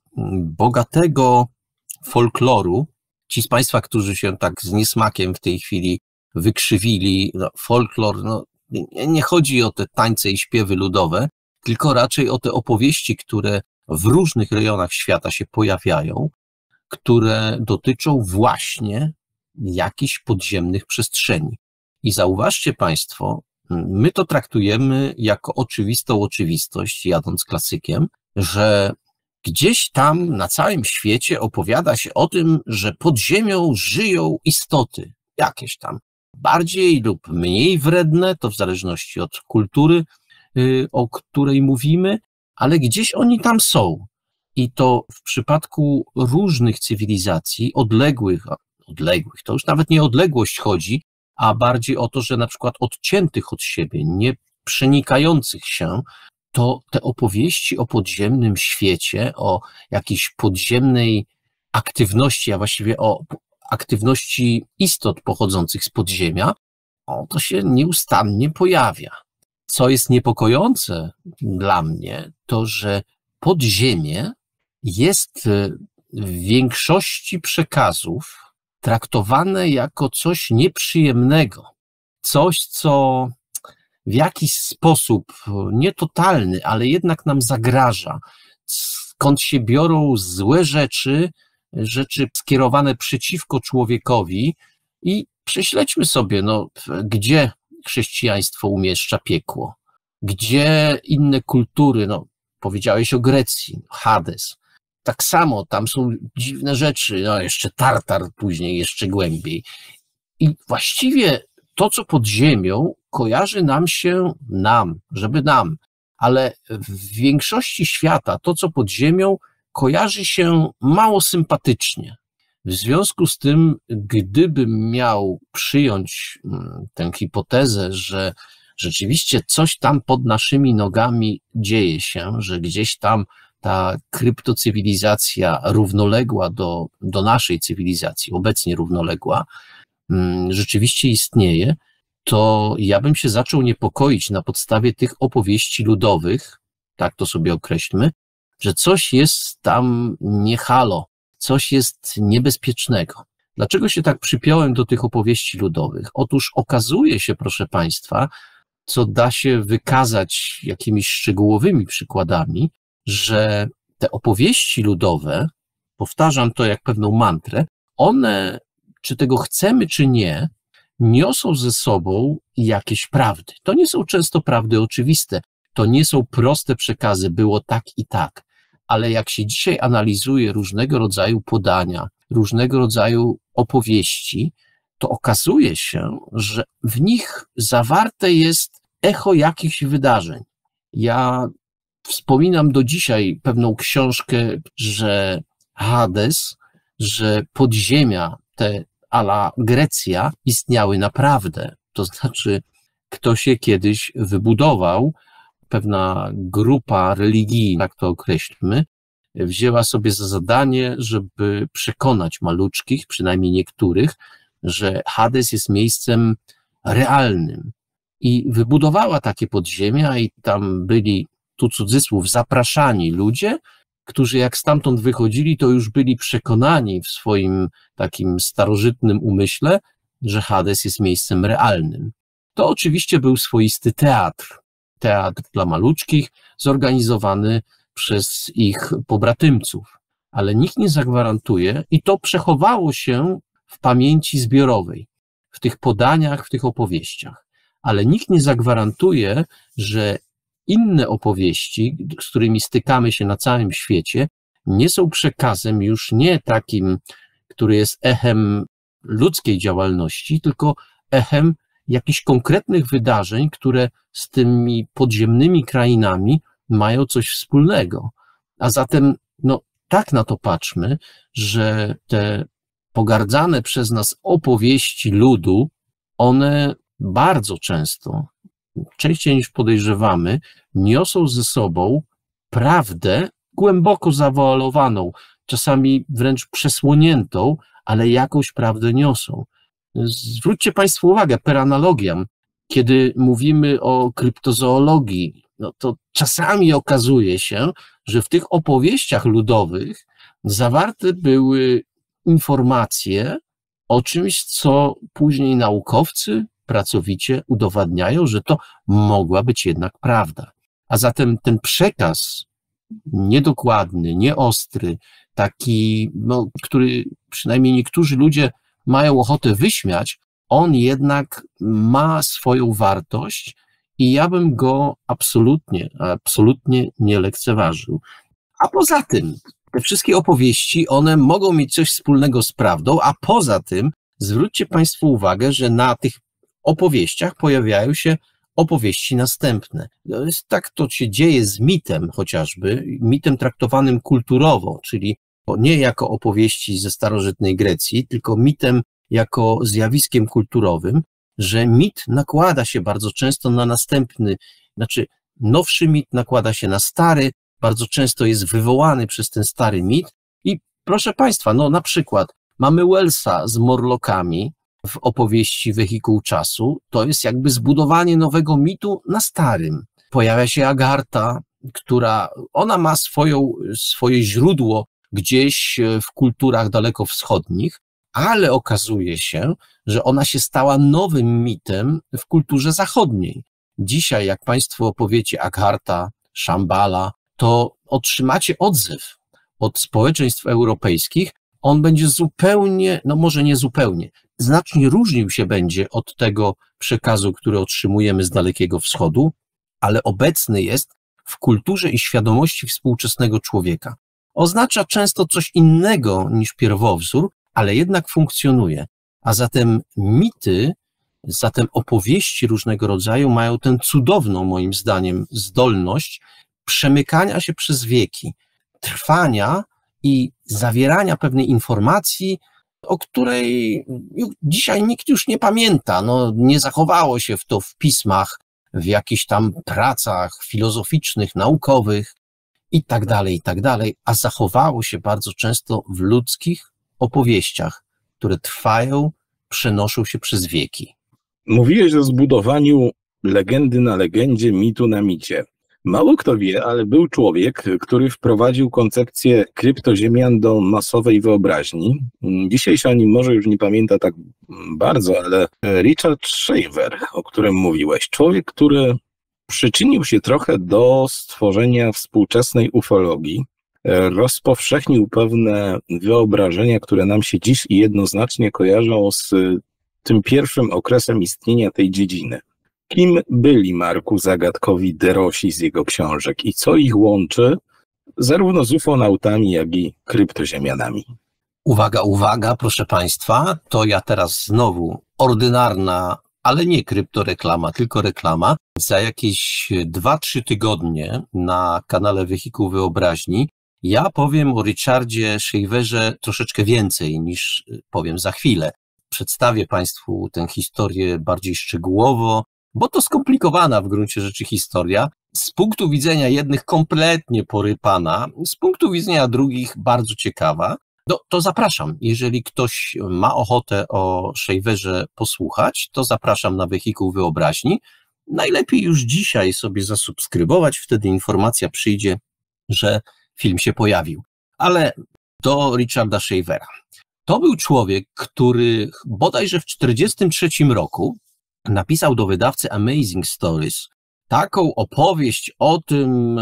bogatego folkloru. Ci z Państwa, którzy się tak z niesmakiem w tej chwili wykrzywili, no, folklor, no, nie, nie chodzi o te tańce i śpiewy ludowe, tylko raczej o te opowieści, które w różnych rejonach świata się pojawiają, które dotyczą właśnie jakichś podziemnych przestrzeni. I zauważcie Państwo, my to traktujemy jako oczywistą oczywistość, jadąc klasykiem, że gdzieś tam na całym świecie opowiada się o tym, że pod ziemią żyją istoty, jakieś tam, bardziej lub mniej wredne, to w zależności od kultury, o której mówimy, ale gdzieś oni tam są. I to w przypadku różnych cywilizacji, odległych, odległych, to już nawet nie o odległość chodzi, a bardziej o to, że na przykład odciętych od siebie, nie przenikających się, to te opowieści o podziemnym świecie, o jakiejś podziemnej aktywności, a właściwie o aktywności istot pochodzących z podziemia, o, to się nieustannie pojawia. Co jest niepokojące dla mnie, to że podziemie jest w większości przekazów traktowane jako coś nieprzyjemnego, coś, co w jakiś sposób nietotalny, ale jednak nam zagraża, skąd się biorą złe rzeczy, rzeczy skierowane przeciwko człowiekowi i prześledźmy sobie, no, gdzie chrześcijaństwo umieszcza piekło, gdzie inne kultury, no, powiedziałeś o Grecji, Hades, tak samo, tam są dziwne rzeczy, no, jeszcze Tartar później, jeszcze głębiej. I właściwie to, co pod ziemią, kojarzy nam się, nam, żeby nam, ale w większości świata to, co pod ziemią, kojarzy się mało sympatycznie. W związku z tym, gdybym miał przyjąć tę hipotezę, że rzeczywiście coś tam pod naszymi nogami dzieje się, że gdzieś tam ta kryptocywilizacja równoległa do, do naszej cywilizacji, obecnie równoległa, rzeczywiście istnieje, to ja bym się zaczął niepokoić na podstawie tych opowieści ludowych, tak to sobie określmy, że coś jest tam nie halo, coś jest niebezpiecznego. Dlaczego się tak przypiąłem do tych opowieści ludowych? Otóż okazuje się, proszę Państwa, co da się wykazać jakimiś szczegółowymi przykładami, że te opowieści ludowe, powtarzam to jak pewną mantrę, one, czy tego chcemy, czy nie, niosą ze sobą jakieś prawdy. To nie są często prawdy oczywiste, to nie są proste przekazy, było tak i tak, ale jak się dzisiaj analizuje różnego rodzaju podania, różnego rodzaju opowieści, to okazuje się, że w nich zawarte jest echo jakichś wydarzeń. Ja wspominam do dzisiaj pewną książkę, że Hades, że podziemia, te a la Grecja, istniały naprawdę. To znaczy, ktoś je kiedyś wybudował, pewna grupa religijna, tak to określmy, wzięła sobie za zadanie, żeby przekonać maluczkich, przynajmniej niektórych, że Hades jest miejscem realnym. I wybudowała takie podziemia i tam byli, tu cudzysłów, zapraszani ludzie, którzy jak stamtąd wychodzili, to już byli przekonani w swoim takim starożytnym umyśle, że Hades jest miejscem realnym. To oczywiście był swoisty teatr, teatr dla maluczkich, zorganizowany przez ich pobratymców, ale nikt nie zagwarantuje, i to przechowało się w pamięci zbiorowej, w tych podaniach, w tych opowieściach, ale nikt nie zagwarantuje, że inne opowieści, z którymi stykamy się na całym świecie, nie są przekazem już nie takim, który jest echem ludzkiej działalności, tylko echem jakichś konkretnych wydarzeń, które z tymi podziemnymi krainami mają coś wspólnego. A zatem, no, tak na to patrzmy, że te pogardzane przez nas opowieści ludu, one bardzo często, częściej niż podejrzewamy, niosą ze sobą prawdę głęboko zawoalowaną, czasami wręcz przesłoniętą, ale jakąś prawdę niosą. Zwróćcie Państwo uwagę, per analogiam, kiedy mówimy o kryptozoologii, no to czasami okazuje się, że w tych opowieściach ludowych zawarte były informacje o czymś, co później naukowcy pracowicie udowadniają, że to mogła być jednak prawda. A zatem ten przekaz niedokładny, nieostry, taki, no, który przynajmniej niektórzy ludzie mają ochotę wyśmiać, on jednak ma swoją wartość i ja bym go absolutnie, absolutnie nie lekceważył. A poza tym, te wszystkie opowieści, one mogą mieć coś wspólnego z prawdą, a poza tym zwróćcie Państwo uwagę, że na tych opowieściach pojawiają się opowieści następne. Tak to się dzieje z mitem chociażby, mitem traktowanym kulturowo, czyli nie jako opowieści ze starożytnej Grecji, tylko mitem jako zjawiskiem kulturowym, że mit nakłada się bardzo często na następny, znaczy nowszy mit nakłada się na stary, bardzo często jest wywołany przez ten stary mit i proszę Państwa, no na przykład mamy Wellsa z Morlockami w opowieści Wehikuł Czasu, to jest jakby zbudowanie nowego mitu na starym. Pojawia się Agartha, która, ona ma swoją, swoje źródło gdzieś w kulturach dalekowschodnich, ale okazuje się, że ona się stała nowym mitem w kulturze zachodniej. Dzisiaj, jak Państwo opowiecie Agartha, Shambhala, to otrzymacie odzew od społeczeństw europejskich. On będzie zupełnie, no może nie zupełnie, znacznie różnił się będzie od tego przekazu, który otrzymujemy z Dalekiego Wschodu, ale obecny jest w kulturze i świadomości współczesnego człowieka. Oznacza często coś innego niż pierwowzór, ale jednak funkcjonuje. A zatem mity, zatem opowieści różnego rodzaju mają tę cudowną, moim zdaniem, zdolność przemykania się przez wieki, trwania i zawierania pewnej informacji, o której dzisiaj nikt już nie pamięta. No, nie zachowało się w to w pismach, w jakichś tam pracach filozoficznych, naukowych i tak dalej, i tak dalej, a zachowało się bardzo często w ludzkich opowieściach, które trwają, przenoszą się przez wieki. Mówiłeś o zbudowaniu legendy na legendzie, mitu na micie. Mało kto wie, ale był człowiek, który wprowadził koncepcję kryptoziemian do masowej wyobraźni. Dzisiaj się o nim może już nie pamięta tak bardzo, ale Richard Shaver, o którym mówiłeś, człowiek, który przyczynił się trochę do stworzenia współczesnej ufologii, rozpowszechnił pewne wyobrażenia, które nam się dziś i jednoznacznie kojarzą z tym pierwszym okresem istnienia tej dziedziny. Kim byli, Marku, zagadkowi Derosi z jego książek i co ich łączy zarówno z ufonautami, jak i kryptoziemianami? Uwaga, uwaga, proszę Państwa, to ja teraz znowu ordynarna, ale nie kryptoreklama, tylko reklama. Za jakieś dwa trzy tygodnie na kanale Wehikuł Wyobraźni ja powiem o Richardzie Shaverze troszeczkę więcej niż powiem za chwilę. Przedstawię Państwu tę historię bardziej szczegółowo, bo to skomplikowana w gruncie rzeczy historia. Z punktu widzenia jednych kompletnie porypana, z punktu widzenia drugich bardzo ciekawa. No, to zapraszam, jeżeli ktoś ma ochotę o Shaverze posłuchać, to zapraszam na Wehikuł Wyobraźni. Najlepiej już dzisiaj sobie zasubskrybować, wtedy informacja przyjdzie, że film się pojawił. Ale do Richarda Shavera. To był człowiek, który bodajże w czterdziestym trzecim roku napisał do wydawcy Amazing Stories taką opowieść o tym,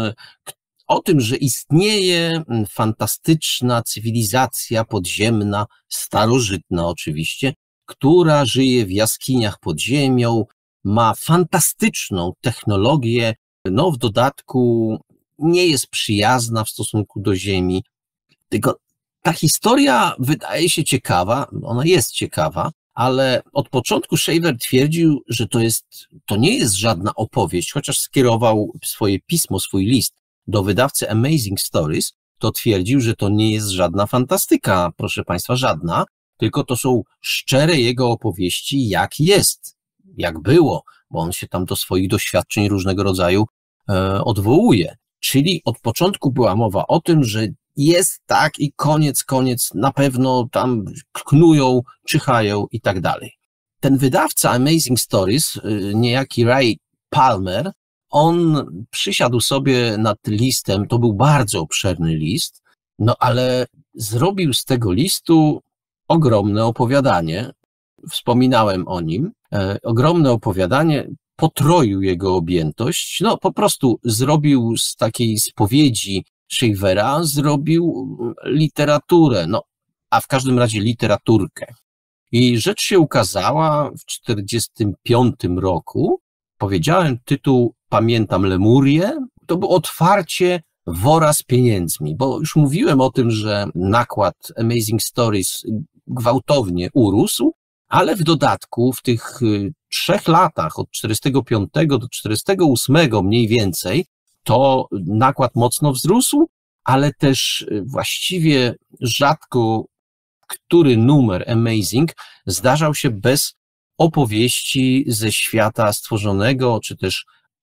o tym, że istnieje fantastyczna cywilizacja podziemna, starożytna oczywiście, która żyje w jaskiniach pod ziemią, ma fantastyczną technologię, no w dodatku nie jest przyjazna w stosunku do Ziemi. Tylko ta historia wydaje się ciekawa, ona jest ciekawa, ale od początku Shaver twierdził, że to jest, to nie jest żadna opowieść, chociaż skierował swoje pismo, swój list do wydawcy Amazing Stories, to twierdził, że to nie jest żadna fantastyka, proszę Państwa, żadna, tylko to są szczere jego opowieści, jak jest, jak było, bo on się tam do swoich doświadczeń różnego rodzaju e, odwołuje. Czyli od początku była mowa o tym, że jest tak i koniec, koniec, na pewno tam knują, czyhają i tak dalej. Ten wydawca Amazing Stories, niejaki Ray Palmer, on przysiadł sobie nad listem, to był bardzo obszerny list, no ale zrobił z tego listu ogromne opowiadanie, wspominałem o nim, e, ogromne opowiadanie, potroił jego objętość, no po prostu zrobił z takiej spowiedzi Shavera, zrobił literaturę, no a w każdym razie literaturkę. I rzecz się ukazała w czterdziestym piątym roku, powiedziałem tytuł, pamiętam Lemurię, to było otwarcie wora z pieniędzmi, bo już mówiłem o tym, że nakład Amazing Stories gwałtownie urósł, ale w dodatku w tych trzech latach, od czterdziestego piątego do czterdziestego ósmego mniej więcej, to nakład mocno wzrósł, ale też właściwie rzadko który numer Amazing zdarzał się bez opowieści ze świata stworzonego, czy też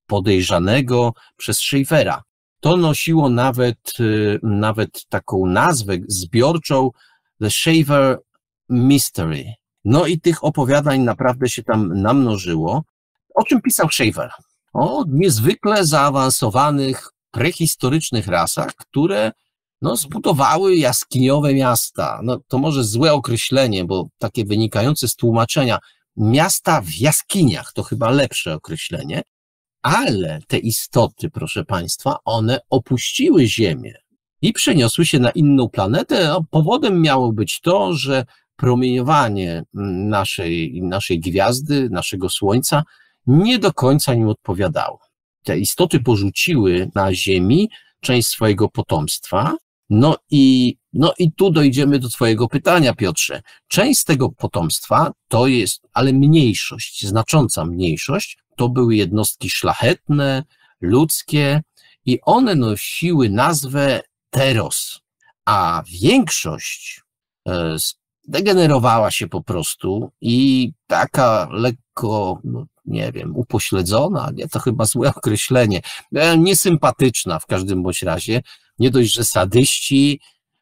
podejrzanego przez Schaeffera. To nosiło nawet, nawet taką nazwę zbiorczą The Schaeffer Mystery. No i tych opowiadań naprawdę się tam namnożyło. O czym pisał Schaeffer? O niezwykle zaawansowanych, prehistorycznych rasach, które no, zbudowały jaskiniowe miasta. No, to może złe określenie, bo takie wynikające z tłumaczenia. Miasta w jaskiniach to chyba lepsze określenie, ale te istoty, proszę Państwa, one opuściły Ziemię i przeniosły się na inną planetę. A powodem miało być to, że promieniowanie naszej, naszej gwiazdy, naszego Słońca nie do końca im odpowiadało. Te istoty porzuciły na Ziemi część swojego potomstwa. No i, no i tu dojdziemy do twojego pytania, Piotrze. Część z tego potomstwa to jest, ale mniejszość, znacząca mniejszość, to były jednostki szlachetne, ludzkie i one nosiły nazwę Teros, a większość zdegenerowała się po prostu i taka lekko, no, nie wiem, upośledzona, nie, to chyba złe określenie, niesympatyczna w każdym bądź razie, nie dość, że sadyści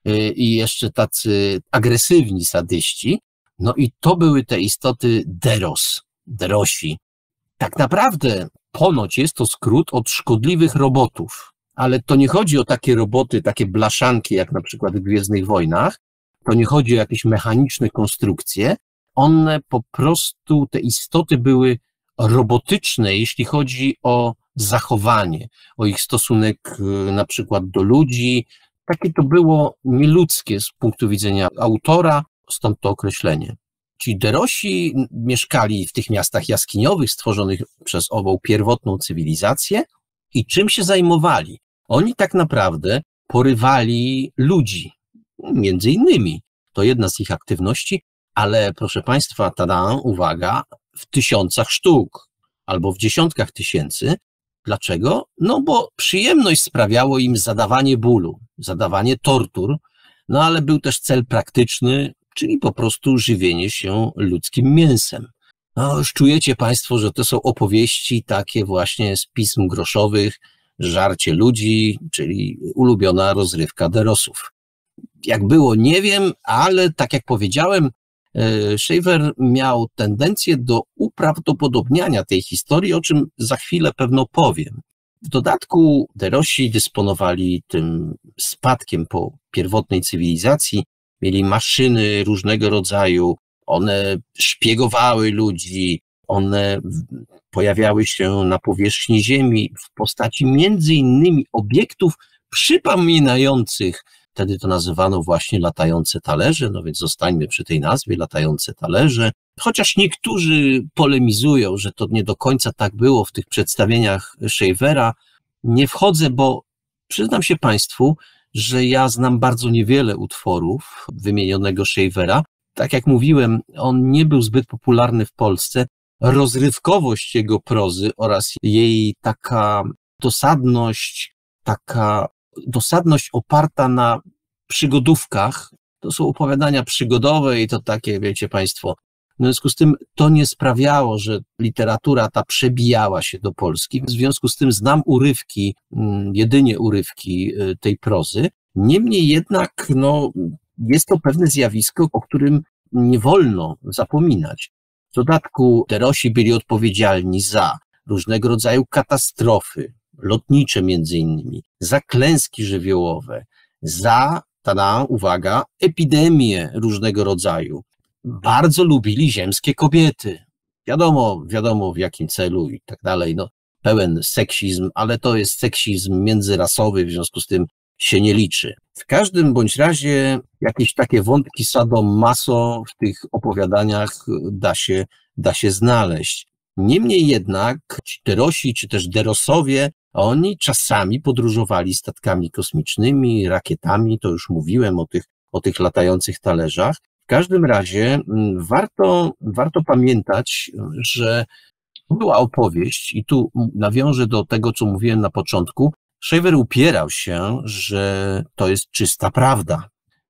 i jeszcze tacy agresywni sadyści, no i to były te istoty Deros, Derosi. Tak naprawdę ponoć jest to skrót od szkodliwych robotów, ale to nie chodzi o takie roboty, takie blaszanki, jak na przykład w Gwiezdnych Wojnach, to nie chodzi o jakieś mechaniczne konstrukcje, one po prostu, te istoty były robotyczne, jeśli chodzi o zachowanie, o ich stosunek na przykład do ludzi. Takie to było nieludzkie z punktu widzenia autora, stąd to określenie. Ci Derosi mieszkali w tych miastach jaskiniowych stworzonych przez ową pierwotną cywilizację i czym się zajmowali? Oni tak naprawdę porywali ludzi, między innymi. To jedna z ich aktywności, ale proszę Państwa, tada, uwaga, w tysiącach sztuk albo w dziesiątkach tysięcy. Dlaczego? No bo przyjemność sprawiało im zadawanie bólu, zadawanie tortur, no ale był też cel praktyczny, czyli po prostu żywienie się ludzkim mięsem. No już czujecie Państwo, że to są opowieści takie właśnie z pism groszowych, żarcie ludzi, czyli ulubiona rozrywka Derosów. Jak było, nie wiem, ale tak jak powiedziałem, Schaeffer miał tendencję do uprawdopodobniania tej historii, o czym za chwilę pewno powiem. W dodatku Derosi dysponowali tym spadkiem po pierwotnej cywilizacji, mieli maszyny różnego rodzaju, one szpiegowały ludzi, one pojawiały się na powierzchni Ziemi w postaci między innymi obiektów przypominających, wtedy to nazywano właśnie latające talerze, no więc zostańmy przy tej nazwie, latające talerze. Chociaż niektórzy polemizują, że to nie do końca tak było w tych przedstawieniach Schaeffera, nie wchodzę, bo przyznam się Państwu, że ja znam bardzo niewiele utworów wymienionego Schaeffera. Tak jak mówiłem, on nie był zbyt popularny w Polsce. Rozrywkowość jego prozy oraz jej taka dosadność, taka dosadność oparta na przygodówkach, to są opowiadania przygodowe i to takie, wiecie Państwo, w związku z tym to nie sprawiało, że literatura ta przebijała się do Polski, w związku z tym znam urywki, jedynie urywki tej prozy, niemniej jednak no, jest to pewne zjawisko, o którym nie wolno zapominać. W dodatku Derosi byli odpowiedzialni za różnego rodzaju katastrofy, lotnicze między innymi, za klęski żywiołowe, za, tada, uwaga, epidemie różnego rodzaju. Bardzo lubili ziemskie kobiety. Wiadomo, wiadomo w jakim celu i tak dalej, no pełen seksizm, ale to jest seksizm międzyrasowy, w związku z tym się nie liczy. W każdym bądź razie jakieś takie wątki sadomaso w tych opowiadaniach da się, da się znaleźć. Niemniej jednak ci Derosi, czy też Derosowie, oni czasami podróżowali statkami kosmicznymi, rakietami, to już mówiłem o tych, o tych latających talerzach. W każdym razie warto, warto pamiętać, że była opowieść i tu nawiążę do tego, co mówiłem na początku. Schaeffer upierał się, że to jest czysta prawda,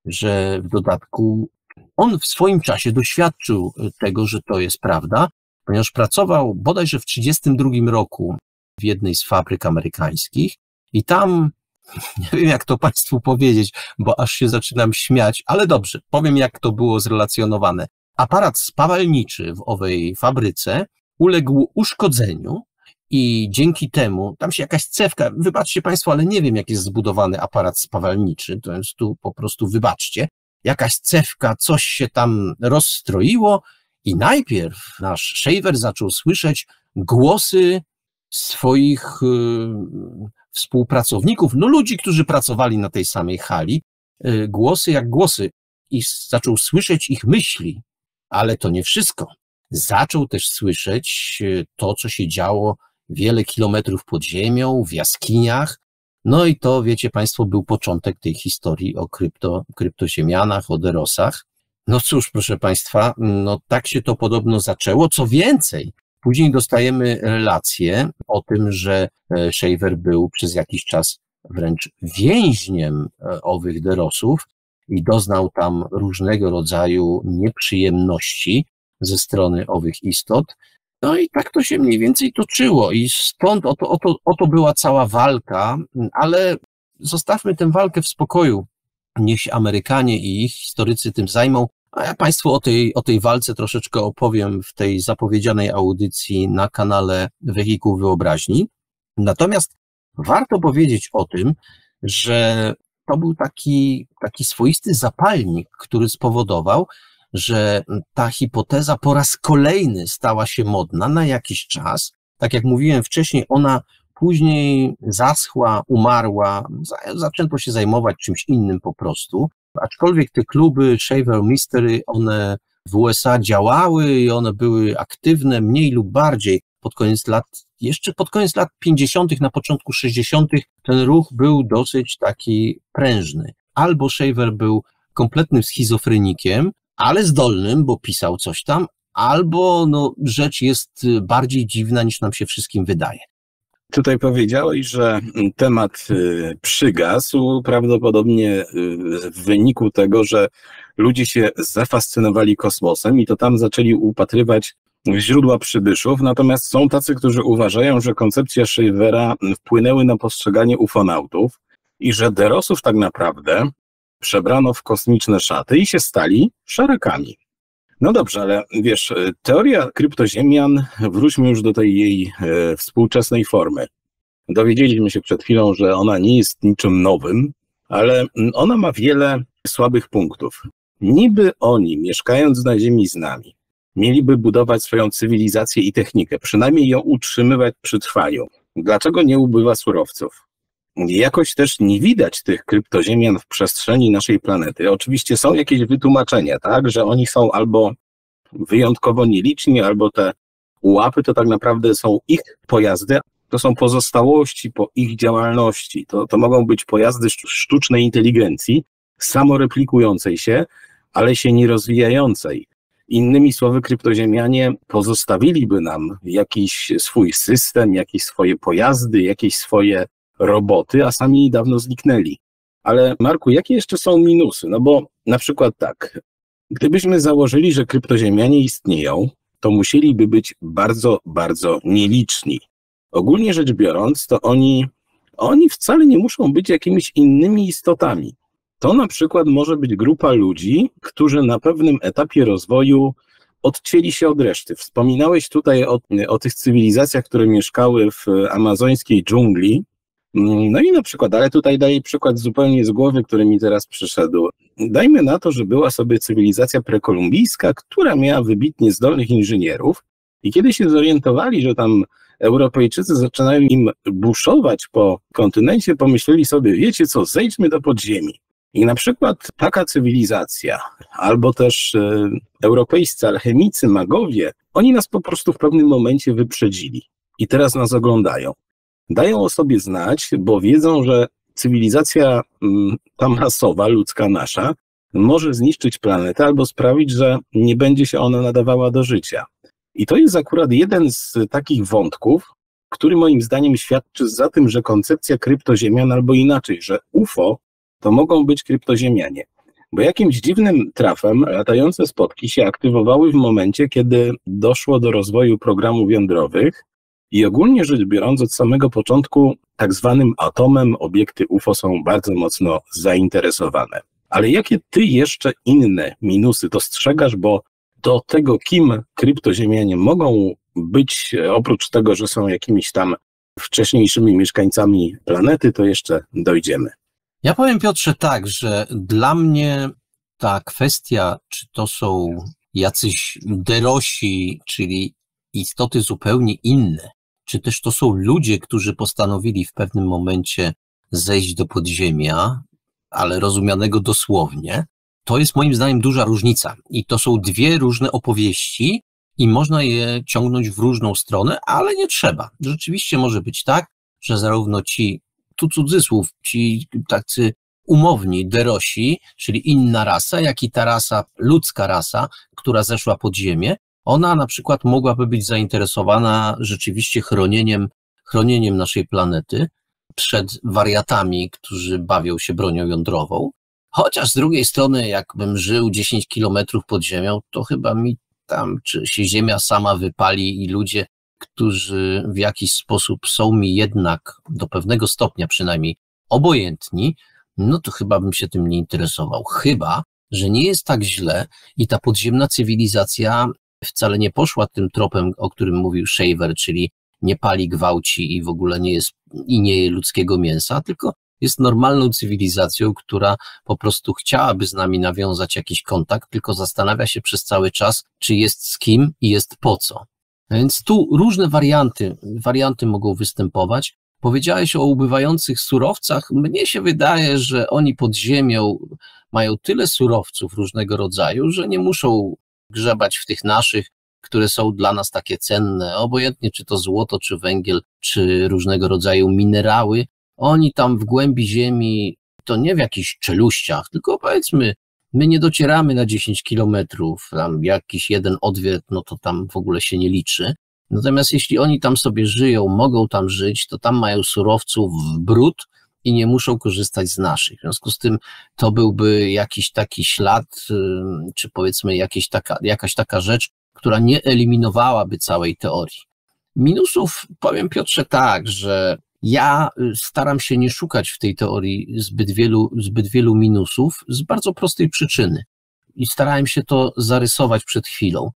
że w dodatku on w swoim czasie doświadczył tego, że to jest prawda, ponieważ pracował bodajże w tysiąc dziewięćset trzydziestym drugim roku w jednej z fabryk amerykańskich i tam, nie wiem jak to Państwu powiedzieć, bo aż się zaczynam śmiać, ale dobrze, powiem jak to było zrelacjonowane. Aparat spawalniczy w owej fabryce uległ uszkodzeniu i dzięki temu, tam się jakaś cewka, wybaczcie Państwo, ale nie wiem jak jest zbudowany aparat spawalniczy, to jest tu po prostu wybaczcie, jakaś cewka, coś się tam rozstroiło i najpierw nasz Shaver zaczął słyszeć głosy swoich y, współpracowników, no ludzi, którzy pracowali na tej samej hali, y, głosy jak głosy i zaczął słyszeć ich myśli, ale to nie wszystko. Zaczął też słyszeć y, to, co się działo wiele kilometrów pod ziemią, w jaskiniach, no i to, wiecie Państwo, był początek tej historii o krypto, kryptoziemianach, o derosach. No cóż, proszę Państwa, no tak się to podobno zaczęło. Co więcej, później dostajemy relację o tym, że Shaver był przez jakiś czas wręcz więźniem owych derosów i doznał tam różnego rodzaju nieprzyjemności ze strony owych istot. No i tak to się mniej więcej toczyło i stąd oto, oto, oto była cała walka, ale zostawmy tę walkę w spokoju. Niech się Amerykanie i ich historycy tym zajmą, a ja Państwu o tej, o tej walce troszeczkę opowiem w tej zapowiedzianej audycji na kanale Wehikuł Wyobraźni. Natomiast warto powiedzieć o tym, że to był taki, taki swoisty zapalnik, który spowodował, że ta hipoteza po raz kolejny stała się modna na jakiś czas. Tak jak mówiłem wcześniej, ona później zaschła, umarła, zaczęto się zajmować czymś innym po prostu. Aczkolwiek te kluby Shaver Mystery, one w U S A działały i one były aktywne mniej lub bardziej pod koniec lat, jeszcze pod koniec lat pięćdziesiątych, na początku sześćdziesiątych ten ruch był dosyć taki prężny. Albo Shaver był kompletnym schizofrenikiem, ale zdolnym, bo pisał coś tam, albo no, rzecz jest bardziej dziwna niż nam się wszystkim wydaje. Tutaj powiedziałeś, że temat przygasł prawdopodobnie w wyniku tego, że ludzie się zafascynowali kosmosem i to tam zaczęli upatrywać źródła przybyszów, natomiast są tacy, którzy uważają, że koncepcja Shavera wpłynęły na postrzeganie ufonautów i że derosów tak naprawdę przebrano w kosmiczne szaty i się stali szarakami. No dobrze, ale wiesz, teoria kryptoziemian, wróćmy już do tej jej e, współczesnej formy. Dowiedzieliśmy się przed chwilą, że ona nie jest niczym nowym, ale ona ma wiele słabych punktów. Niby oni, mieszkając na Ziemi z nami, mieliby budować swoją cywilizację i technikę, przynajmniej ją utrzymywać przy trwaniu. Dlaczego nie ubywa surowców? Jakoś też nie widać tych kryptoziemian w przestrzeni naszej planety. Oczywiście są jakieś wytłumaczenia, tak, że oni są albo wyjątkowo nieliczni, albo te łapy to tak naprawdę są ich pojazdy, to są pozostałości po ich działalności. To, to mogą być pojazdy sztucznej inteligencji, samoreplikującej się, ale się nie rozwijającej. Innymi słowy, kryptoziemianie pozostawiliby nam jakiś swój system, jakieś swoje pojazdy, jakieś swoje roboty, a sami dawno zniknęli. Ale Marku, jakie jeszcze są minusy? No bo na przykład tak, gdybyśmy założyli, że kryptoziemianie istnieją, to musieliby być bardzo, bardzo nieliczni. Ogólnie rzecz biorąc, to oni, oni wcale nie muszą być jakimiś innymi istotami. To na przykład może być grupa ludzi, którzy na pewnym etapie rozwoju odcięli się od reszty. Wspominałeś tutaj o, o tych cywilizacjach, które mieszkały w amazońskiej dżungli. No i na przykład, ale tutaj daję przykład zupełnie z głowy, który mi teraz przyszedł. Dajmy na to, że była sobie cywilizacja prekolumbijska, która miała wybitnie zdolnych inżynierów i kiedy się zorientowali, że tam Europejczycy zaczynają im buszować po kontynencie, pomyśleli sobie, wiecie co, zejdźmy do podziemi. I na przykład taka cywilizacja, albo też e, europejscy alchemicy, magowie, oni nas po prostu w pewnym momencie wyprzedzili i teraz nas oglądają. Dają o sobie znać, bo wiedzą, że cywilizacja m, ta masowa, ludzka nasza, może zniszczyć planetę albo sprawić, że nie będzie się ona nadawała do życia. I to jest akurat jeden z takich wątków, który moim zdaniem świadczy za tym, że koncepcja kryptoziemian, albo inaczej, że U F O to mogą być kryptoziemianie. Bo jakimś dziwnym trafem latające spotki się aktywowały w momencie, kiedy doszło do rozwoju programów jądrowych I ogólnie rzecz biorąc, od samego początku tak zwanym atomem obiekty U F O są bardzo mocno zainteresowane. Ale jakie ty jeszcze inne minusy dostrzegasz, bo do tego, kim kryptoziemianie mogą być, oprócz tego, że są jakimiś tam wcześniejszymi mieszkańcami planety, to jeszcze dojdziemy. Ja powiem, Piotrze, tak, że dla mnie ta kwestia, czy to są jacyś derosi, czyli istoty zupełnie inne, czy też to są ludzie, którzy postanowili w pewnym momencie zejść do podziemia, ale rozumianego dosłownie, to jest moim zdaniem duża różnica. I to są dwie różne opowieści i można je ciągnąć w różną stronę, ale nie trzeba. Rzeczywiście może być tak, że zarówno ci, tu cudzysłów, ci tacy umowni derosi, czyli inna rasa, jak i ta rasa, ludzka rasa, która zeszła pod ziemię, ona na przykład mogłaby być zainteresowana rzeczywiście chronieniem, chronieniem naszej planety przed wariatami, którzy bawią się bronią jądrową. Chociaż z drugiej strony, jakbym żył dziesięć kilometrów pod ziemią, to chyba mi tam, czy się ziemia sama wypali i ludzie, którzy w jakiś sposób są mi jednak do pewnego stopnia przynajmniej obojętni, no to chyba bym się tym nie interesował. Chyba że nie jest tak źle i ta podziemna cywilizacja wcale nie poszła tym tropem, o którym mówił Shaver, czyli nie pali, gwałci i w ogóle nie jest i nie je ludzkiego mięsa, tylko jest normalną cywilizacją, która po prostu chciałaby z nami nawiązać jakiś kontakt, tylko zastanawia się przez cały czas, czy jest z kim i jest po co. Więc tu różne warianty, warianty mogą występować. Powiedziałeś o ubywających surowcach. Mnie się wydaje, że oni pod ziemią mają tyle surowców różnego rodzaju, że nie muszą grzebać w tych naszych, które są dla nas takie cenne, obojętnie czy to złoto, czy węgiel, czy różnego rodzaju minerały. Oni tam w głębi ziemi, to nie w jakichś czeluściach, tylko powiedzmy, my nie docieramy na dziesięć kilometrów, tam jakiś jeden odwiet, no to tam w ogóle się nie liczy. Natomiast jeśli oni tam sobie żyją, mogą tam żyć, to tam mają surowców w bród i nie muszą korzystać z naszych. W związku z tym to byłby jakiś taki ślad, czy powiedzmy jakieś taka, jakaś taka rzecz, która nie eliminowałaby całej teorii. Minusów powiem, Piotrze, tak, że ja staram się nie szukać w tej teorii zbyt wielu, zbyt wielu minusów z bardzo prostej przyczyny. I starałem się to zarysować przed chwilą.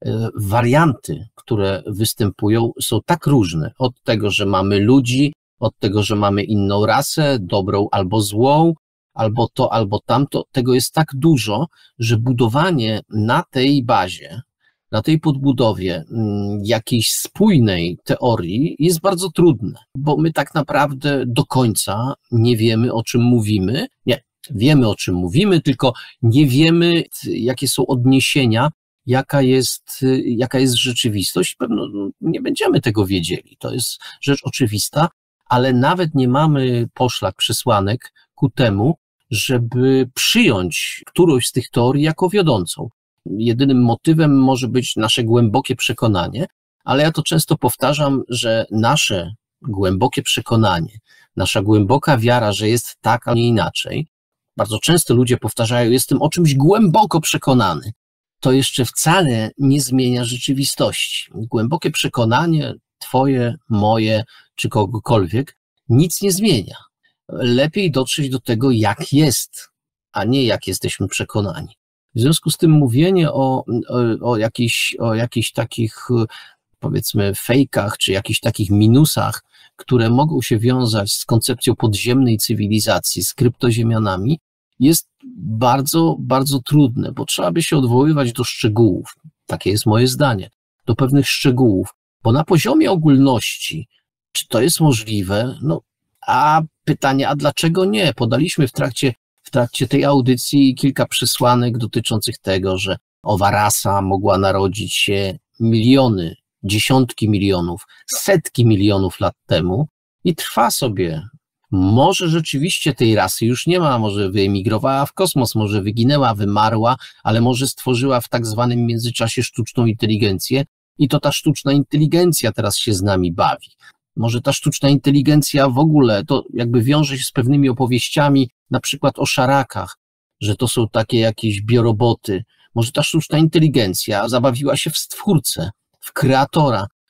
Warianty, które występują, są tak różne. Od tego, że mamy ludzi, od tego, że mamy inną rasę, dobrą albo złą, albo to, albo tamto. Tego jest tak dużo, że budowanie na tej bazie, na tej podbudowie jakiejś spójnej teorii jest bardzo trudne, bo my tak naprawdę do końca nie wiemy, o czym mówimy. Nie, wiemy, o czym mówimy, tylko nie wiemy, jakie są odniesienia, jaka jest, jaka jest rzeczywistość. Pewno nie będziemy tego wiedzieli. To jest rzecz oczywista, ale nawet nie mamy poszlak, przesłanek ku temu, żeby przyjąć którąś z tych teorii jako wiodącą. Jedynym motywem może być nasze głębokie przekonanie, ale ja to często powtarzam, że nasze głębokie przekonanie, nasza głęboka wiara, że jest tak, a nie inaczej, bardzo często ludzie powtarzają, jestem o czymś głęboko przekonany, to jeszcze wcale nie zmienia rzeczywistości. Głębokie przekonanie twoje, moje, czy kogokolwiek, nic nie zmienia. Lepiej dotrzeć do tego, jak jest, a nie jak jesteśmy przekonani. W związku z tym mówienie o, o, o, jakichś, o jakichś takich, powiedzmy, fejkach, czy jakichś takich minusach, które mogą się wiązać z koncepcją podziemnej cywilizacji, z kryptoziemianami, jest bardzo, bardzo trudne, bo trzeba by się odwoływać do szczegółów. Takie jest moje zdanie. Do pewnych szczegółów, bo na poziomie ogólności, czy to jest możliwe? No, a pytanie, a dlaczego nie? Podaliśmy w trakcie w trakcie tej audycji kilka przesłanek dotyczących tego, że owa rasa mogła narodzić się miliony, dziesiątki milionów, setki milionów lat temu i trwa sobie. Może rzeczywiście tej rasy już nie ma, może wyemigrowała w kosmos, może wyginęła, wymarła, ale może stworzyła w tak zwanym międzyczasie sztuczną inteligencję i to ta sztuczna inteligencja teraz się z nami bawi. Może ta sztuczna inteligencja w ogóle to jakby wiąże się z pewnymi opowieściami, na przykład o szarakach, że to są takie jakieś bioroboty. Może ta sztuczna inteligencja zabawiła się w stwórcę, w kreatora,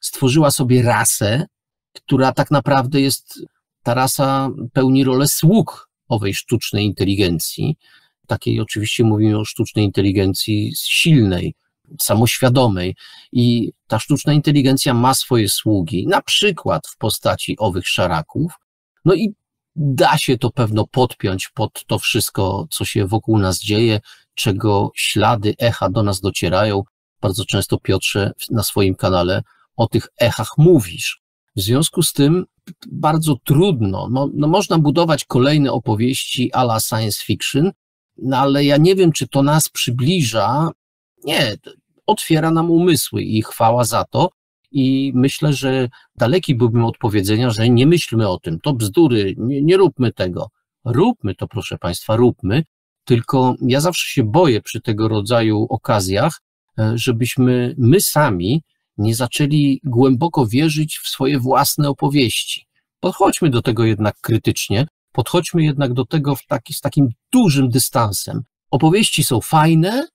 stworzyła sobie rasę, która tak naprawdę jest, ta rasa pełni rolę sług owej sztucznej inteligencji. Takiej oczywiście mówimy o sztucznej inteligencji silnej, samoświadomej i ta sztuczna inteligencja ma swoje sługi, na przykład w postaci owych szaraków, no i da się to pewno podpiąć pod to wszystko, co się wokół nas dzieje, czego ślady, echa do nas docierają. Bardzo często, Piotrze, na swoim kanale o tych echach mówisz. W związku z tym bardzo trudno, no, no można budować kolejne opowieści a la science fiction, no ale ja nie wiem, czy to nas przybliża. Nie, otwiera nam umysły i chwała za to. I myślę, że daleki byłbym od powiedzenia, że nie myślmy o tym, to bzdury, nie, nie róbmy tego. Róbmy to, proszę Państwa, róbmy, tylko ja zawsze się boję przy tego rodzaju okazjach, żebyśmy my sami nie zaczęli głęboko wierzyć w swoje własne opowieści. Podchodźmy do tego jednak krytycznie, podchodźmy jednak do tego w taki, z takim dużym dystansem. Opowieści są fajne,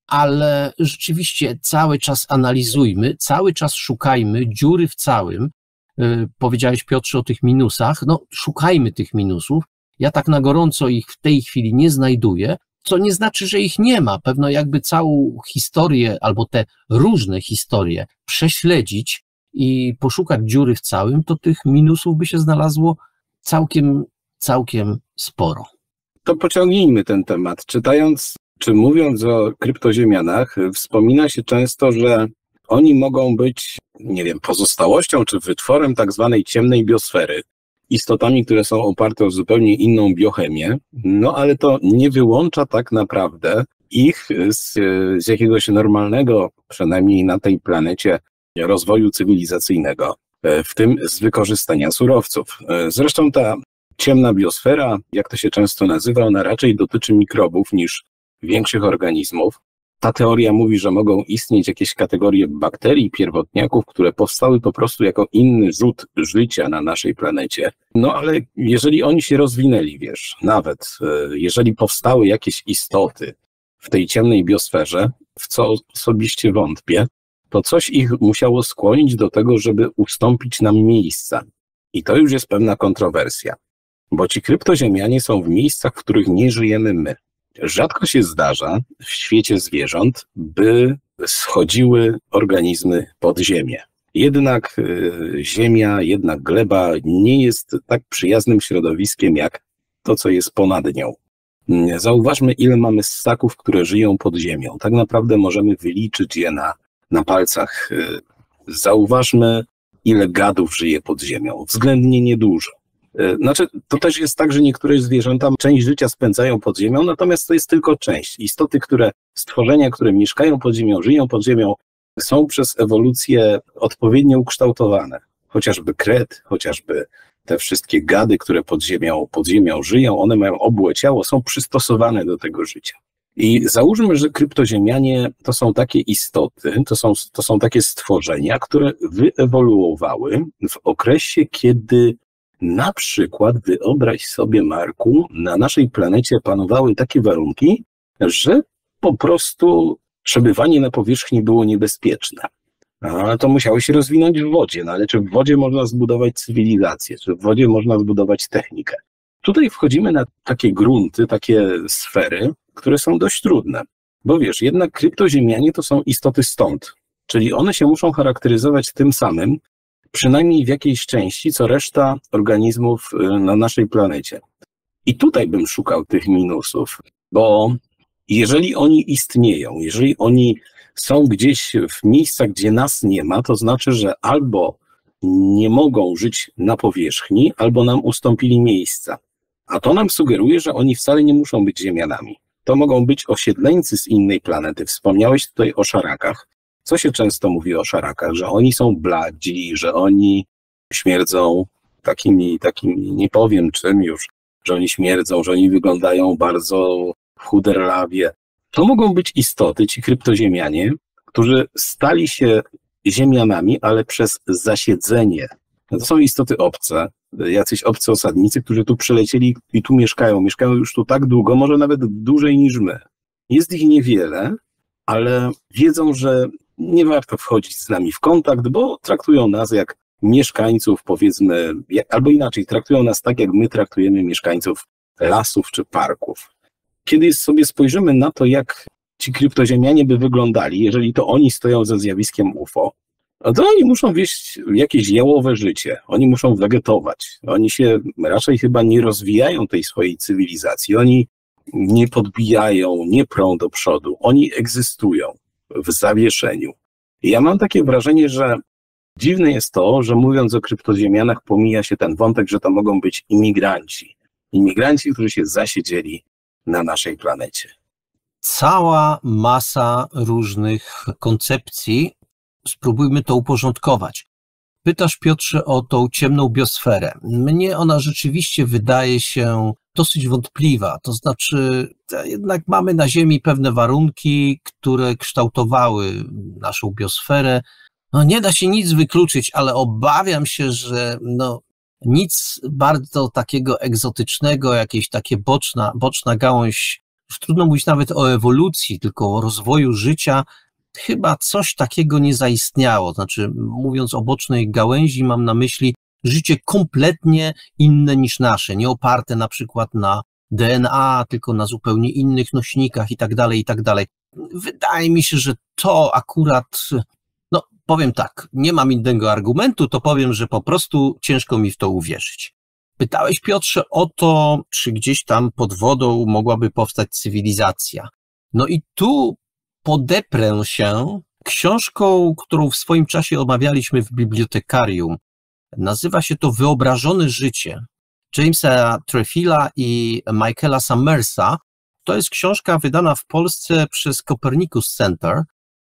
ale rzeczywiście cały czas analizujmy, cały czas szukajmy dziury w całym. Yy, powiedziałeś, Piotrze, o tych minusach, no szukajmy tych minusów. Ja tak na gorąco ich w tej chwili nie znajduję, co nie znaczy, że ich nie ma. Pewno jakby całą historię albo te różne historie prześledzić i poszukać dziury w całym, to tych minusów by się znalazło całkiem, całkiem sporo. To pociągnijmy ten temat. Czytając czy mówiąc o kryptoziemianach, wspomina się często, że oni mogą być, nie wiem, pozostałością czy wytworem tak zwanej ciemnej biosfery, istotami, które są oparte o zupełnie inną biochemię, no ale to nie wyłącza tak naprawdę ich z, z jakiegoś normalnego, przynajmniej na tej planecie, rozwoju cywilizacyjnego, w tym z wykorzystania surowców. Zresztą ta ciemna biosfera, jak to się często nazywa, ona raczej dotyczy mikrobów niż większych organizmów. Ta teoria mówi, że mogą istnieć jakieś kategorie bakterii, pierwotniaków, które powstały po prostu jako inny rzut życia na naszej planecie. No ale jeżeli oni się rozwinęli, wiesz, nawet jeżeli powstały jakieś istoty w tej ciemnej biosferze, w co osobiście wątpię, to coś ich musiało skłonić do tego, żeby ustąpić nam miejsca. I to już jest pewna kontrowersja, bo ci kryptoziemianie są w miejscach, w których nie żyjemy my. Rzadko się zdarza w świecie zwierząt, by schodziły organizmy pod ziemię. Jednak y, ziemia, jednak gleba nie jest tak przyjaznym środowiskiem jak to, co jest ponad nią. Zauważmy, ile mamy ssaków, które żyją pod ziemią. Tak naprawdę możemy wyliczyć je na, na palcach. Zauważmy, ile gadów żyje pod ziemią. Względnie niedużo. Znaczy, to też jest tak, że niektóre zwierzęta część życia spędzają pod ziemią, natomiast to jest tylko część. Istoty, które, stworzenia, które mieszkają pod ziemią, żyją pod ziemią, są przez ewolucję odpowiednio ukształtowane. Chociażby kret, chociażby te wszystkie gady, które pod ziemią, pod ziemią żyją, one mają obłe ciało, są przystosowane do tego życia. I załóżmy, że kryptoziemianie to są takie istoty, to są, to są takie stworzenia, które wyewoluowały w okresie, kiedy na przykład, wyobraź sobie, Marku, na naszej planecie panowały takie warunki, że po prostu przebywanie na powierzchni było niebezpieczne. A to musiało się rozwinąć w wodzie, no ale czy w wodzie można zbudować cywilizację, czy w wodzie można zbudować technikę? Tutaj wchodzimy na takie grunty, takie sfery, które są dość trudne, bo wiesz, jednak kryptoziemianie to są istoty stąd, czyli one się muszą charakteryzować tym samym, przynajmniej w jakiejś części, co reszta organizmów na naszej planecie. I tutaj bym szukał tych minusów, bo jeżeli oni istnieją, jeżeli oni są gdzieś w miejscach, gdzie nas nie ma, to znaczy, że albo nie mogą żyć na powierzchni, albo nam ustąpili miejsca. A to nam sugeruje, że oni wcale nie muszą być ziemianami. To mogą być osiedleńcy z innej planety. Wspomniałeś tutaj o szarakach. Co się często mówi o szarakach? Że oni są bladzi, że oni śmierdzą takimi, takimi, nie powiem czym już, że oni śmierdzą, że oni wyglądają bardzo chuderlawie. To mogą być istoty, ci kryptoziemianie, którzy stali się ziemianami, ale przez zasiedzenie. To są istoty obce, jacyś obcy osadnicy, którzy tu przylecieli i tu mieszkają. Mieszkają już tu tak długo, może nawet dłużej niż my. Jest ich niewiele, ale wiedzą, że nie warto wchodzić z nami w kontakt, bo traktują nas jak mieszkańców, powiedzmy, albo inaczej, traktują nas tak, jak my traktujemy mieszkańców lasów czy parków. Kiedy sobie spojrzymy na to, jak ci kryptoziemianie by wyglądali, jeżeli to oni stoją za zjawiskiem U F O, to oni muszą wieść jakieś jałowe życie, oni muszą wegetować, oni się raczej chyba nie rozwijają tej swojej cywilizacji, oni nie podbijają, nie prą do przodu, oni egzystują w zawieszeniu. I ja mam takie wrażenie, że dziwne jest to, że mówiąc o kryptoziemianach pomija się ten wątek, że to mogą być imigranci. Imigranci, którzy się zasiedzieli na naszej planecie. Cała masa różnych koncepcji. Spróbujmy to uporządkować. Pytasz, Piotrze, o tą ciemną biosferę. Mnie ona rzeczywiście wydaje się dosyć wątpliwa. To znaczy, jednak mamy na Ziemi pewne warunki, które kształtowały naszą biosferę. No, nie da się nic wykluczyć, ale obawiam się, że no, nic bardzo takiego egzotycznego, jakieś takie boczna, boczna gałąź, już trudno mówić nawet o ewolucji, tylko o rozwoju życia, chyba coś takiego nie zaistniało. Znaczy, mówiąc o bocznej gałęzi, mam na myśli życie kompletnie inne niż nasze, nie oparte na przykład na D N A, tylko na zupełnie innych nośnikach i tak dalej, i tak dalej. Wydaje mi się, że to akurat, no powiem tak, nie mam innego argumentu, to powiem, że po prostu ciężko mi w to uwierzyć. Pytałeś, Piotrze, o to, czy gdzieś tam pod wodą mogłaby powstać cywilizacja. No i tu podeprę się książką, którą w swoim czasie omawialiśmy w bibliotekarium. Nazywa się to Wyobrażone życie Jamesa Trefilla i Michaela Summersa. To jest książka wydana w Polsce przez Copernicus Center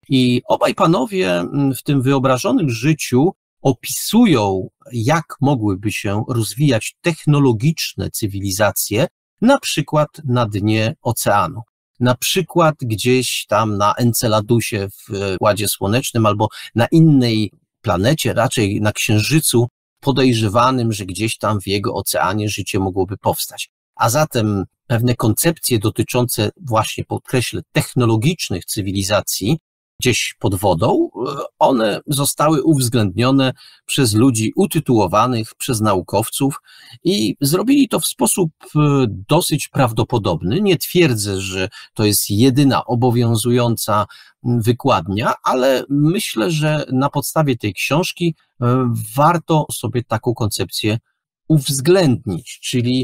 i obaj panowie w tym wyobrażonym życiu opisują, jak mogłyby się rozwijać technologiczne cywilizacje, na przykład na dnie oceanu. Na przykład gdzieś tam na Enceladusie w Układzie Słonecznym albo na innej planecie, raczej na Księżycu, podejrzewanym, że gdzieś tam w jego oceanie życie mogłoby powstać. A zatem pewne koncepcje dotyczące właśnie, podkreślę, technologicznych cywilizacji gdzieś pod wodą, one zostały uwzględnione przez ludzi utytułowanych, przez naukowców i zrobili to w sposób dosyć prawdopodobny. Nie twierdzę, że to jest jedyna obowiązująca wykładnia, ale myślę, że na podstawie tej książki warto sobie taką koncepcję uwzględnić, czyli,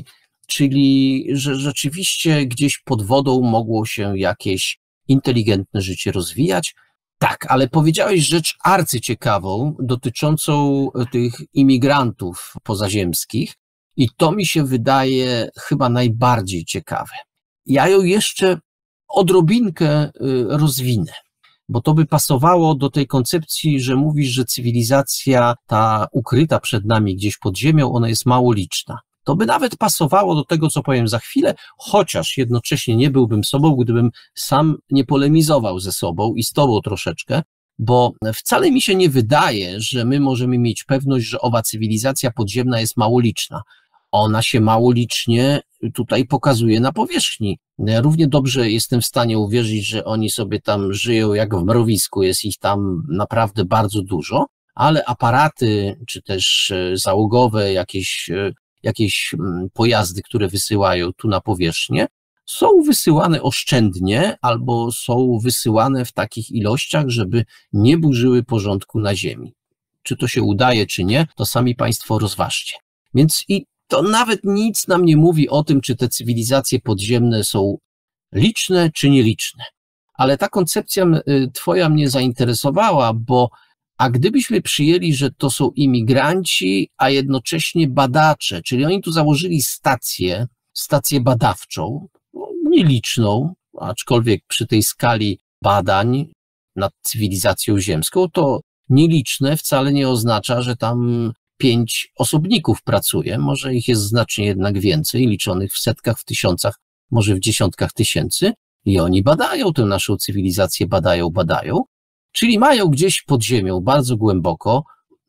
czyli że rzeczywiście gdzieś pod wodą mogło się jakieś inteligentne życie rozwijać. Tak, ale powiedziałeś rzecz arcyciekawą dotyczącą tych imigrantów pozaziemskich i to mi się wydaje chyba najbardziej ciekawe. Ja ją jeszcze odrobinkę rozwinę, bo to by pasowało do tej koncepcji, że mówisz, że cywilizacja ta ukryta przed nami gdzieś pod ziemią, ona jest mało liczna. To by nawet pasowało do tego, co powiem za chwilę, chociaż jednocześnie nie byłbym sobą, gdybym sam nie polemizował ze sobą i z tobą troszeczkę, bo wcale mi się nie wydaje, że my możemy mieć pewność, że owa cywilizacja podziemna jest mało liczna. Ona się mało licznie tutaj pokazuje na powierzchni. Ja równie dobrze jestem w stanie uwierzyć, że oni sobie tam żyją jak w mrowisku, jest ich tam naprawdę bardzo dużo, ale aparaty, czy też załogowe jakieś jakieś pojazdy, które wysyłają tu na powierzchnię, są wysyłane oszczędnie albo są wysyłane w takich ilościach, żeby nie burzyły porządku na Ziemi. Czy to się udaje, czy nie, to sami Państwo rozważcie. Więc i to nawet nic nam nie mówi o tym, czy te cywilizacje podziemne są liczne, czy nieliczne. Ale ta koncepcja Twoja mnie zainteresowała, bo a gdybyśmy przyjęli, że to są imigranci, a jednocześnie badacze, czyli oni tu założyli stację, stację badawczą, nieliczną, aczkolwiek przy tej skali badań nad cywilizacją ziemską, to nieliczne wcale nie oznacza, że tam pięć osobników pracuje, może ich jest znacznie jednak więcej, liczonych w setkach, w tysiącach, może w dziesiątkach tysięcy i oni badają tę naszą cywilizację, badają, badają. Czyli mają gdzieś pod ziemią, bardzo głęboko,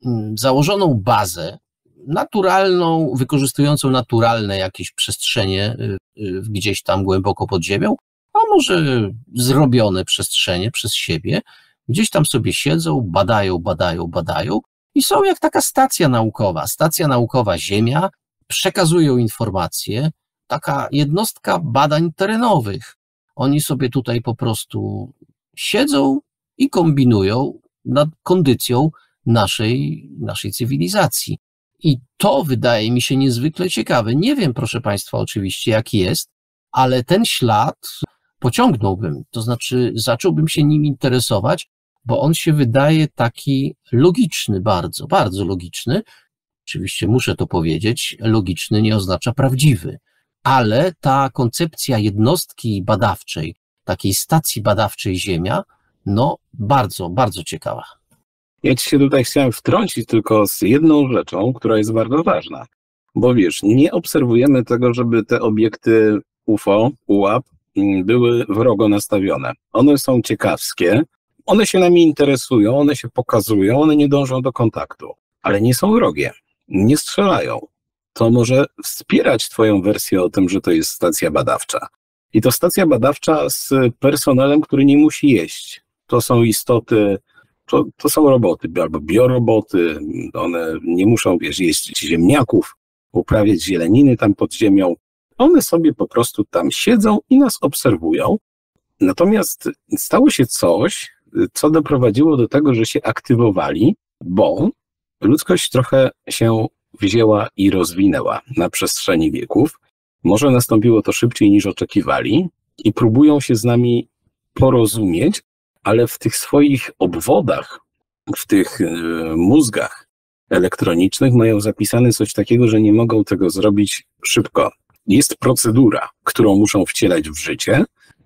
założoną bazę naturalną, wykorzystującą naturalne jakieś przestrzenie gdzieś tam głęboko pod ziemią, a może zrobione przestrzenie przez siebie Gdzieś tam sobie siedzą, badają, badają, badają i są jak taka stacja naukowa. Stacja naukowa Ziemia, przekazują informacje, taka jednostka badań terenowych. Oni sobie tutaj po prostu siedzą i kombinują nad kondycją naszej, naszej cywilizacji. I to wydaje mi się niezwykle ciekawe. Nie wiem, proszę Państwa, oczywiście, jaki jest, ale ten ślad pociągnąłbym, to znaczy zacząłbym się nim interesować, bo on się wydaje taki logiczny, bardzo, bardzo logiczny. Oczywiście muszę to powiedzieć, logiczny nie oznacza prawdziwy, ale ta koncepcja jednostki badawczej, takiej stacji badawczej Ziemia, no bardzo, bardzo ciekawa. Ja ci się tutaj chciałem wtrącić tylko z jedną rzeczą, która jest bardzo ważna, bo wiesz, nie obserwujemy tego, żeby te obiekty U F O, U A P były wrogo nastawione. One są ciekawskie, one się nami interesują, one się pokazują, one nie dążą do kontaktu, ale nie są wrogie, nie strzelają. To może wspierać twoją wersję o tym, że to jest stacja badawcza. I to stacja badawcza z personelem, który nie musi jeść. To są istoty, to, to są roboty, albo bioroboty, one nie muszą, wiesz, jeść ziemniaków, uprawiać zieleniny tam pod ziemią. One sobie po prostu tam siedzą i nas obserwują. Natomiast stało się coś, co doprowadziło do tego, że się aktywowali, bo ludzkość trochę się wzięła i rozwinęła na przestrzeni wieków. Może nastąpiło to szybciej niż oczekiwali i próbują się z nami porozumieć, ale w tych swoich obwodach, w tych mózgach elektronicznych mają zapisane coś takiego, że nie mogą tego zrobić szybko. Jest procedura, którą muszą wcielać w życie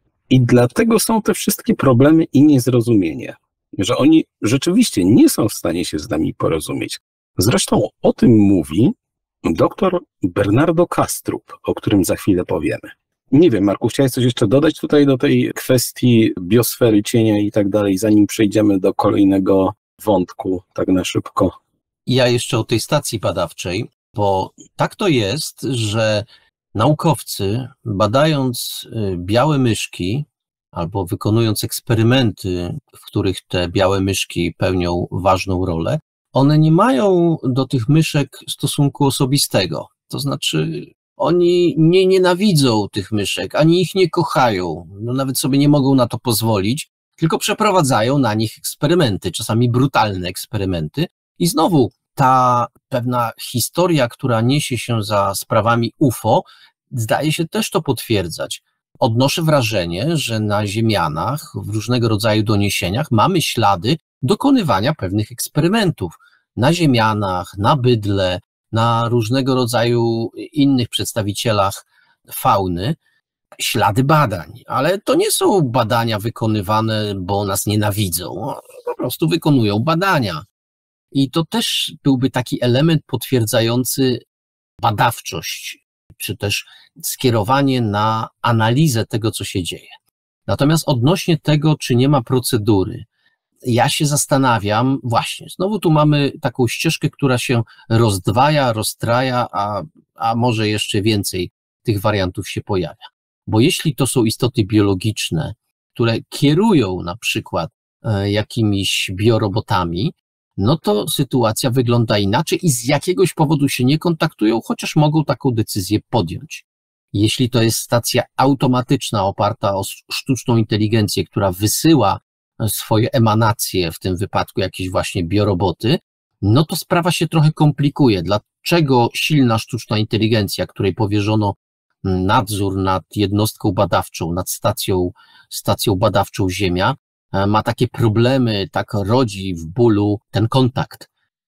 i dlatego są te wszystkie problemy i niezrozumienie, że oni rzeczywiście nie są w stanie się z nami porozumieć. Zresztą o tym mówi doktor Bernardo Kastrup, o którym za chwilę powiemy. Nie wiem, Marku, chciałeś coś jeszcze dodać tutaj do tej kwestii biosfery cienia i tak dalej, zanim przejdziemy do kolejnego wątku, tak na szybko? Ja jeszcze o tej stacji badawczej, bo tak to jest, że naukowcy, badając białe myszki albo wykonując eksperymenty, w których te białe myszki pełnią ważną rolę, one nie mają do tych myszek stosunku osobistego. To znaczy, oni nie nienawidzą tych myszek, ani ich nie kochają, no nawet sobie nie mogą na to pozwolić, tylko przeprowadzają na nich eksperymenty, czasami brutalne eksperymenty. I znowu ta pewna historia, która niesie się za sprawami U F O, zdaje się też to potwierdzać. Odnoszę wrażenie, że na Ziemianach, w różnego rodzaju doniesieniach mamy ślady dokonywania pewnych eksperymentów. Na Ziemianach, na bydle, na różnego rodzaju innych przedstawicielach fauny, ślady badań. Ale to nie są badania wykonywane, bo nas nienawidzą. Po prostu wykonują badania. I to też byłby taki element potwierdzający badawczość, czy też skierowanie na analizę tego, co się dzieje. Natomiast odnośnie tego, czy nie ma procedury, ja się zastanawiam, właśnie, znowu tu mamy taką ścieżkę, która się rozdwaja, rozstraja, a, a może jeszcze więcej tych wariantów się pojawia. Bo jeśli to są istoty biologiczne, które kierują na przykład e, jakimiś biorobotami, no to sytuacja wygląda inaczej i z jakiegoś powodu się nie kontaktują, chociaż mogą taką decyzję podjąć. Jeśli to jest stacja automatyczna oparta o sztuczną inteligencję, która wysyła swoje emanacje, w tym wypadku jakieś właśnie bioroboty, no to sprawa się trochę komplikuje. Dlaczego silna sztuczna inteligencja, której powierzono nadzór nad jednostką badawczą, nad stacją, stacją badawczą Ziemia, ma takie problemy, tak rodzi w bólu ten kontakt.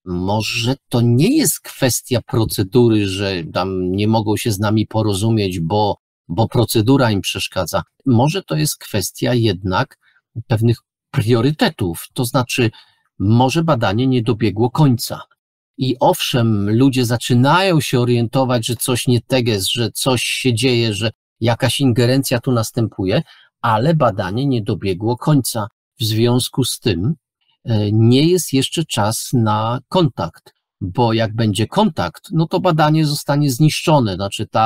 Może to nie jest kwestia procedury, że tam nie mogą się z nami porozumieć, bo, bo procedura im przeszkadza. Może to jest kwestia jednak pewnych priorytetów, to znaczy może badanie nie dobiegło końca. I owszem, ludzie zaczynają się orientować, że coś nie teges, że coś się dzieje, że jakaś ingerencja tu następuje, ale badanie nie dobiegło końca. W związku z tym nie jest jeszcze czas na kontakt, bo jak będzie kontakt, no to badanie zostanie zniszczone, znaczy ta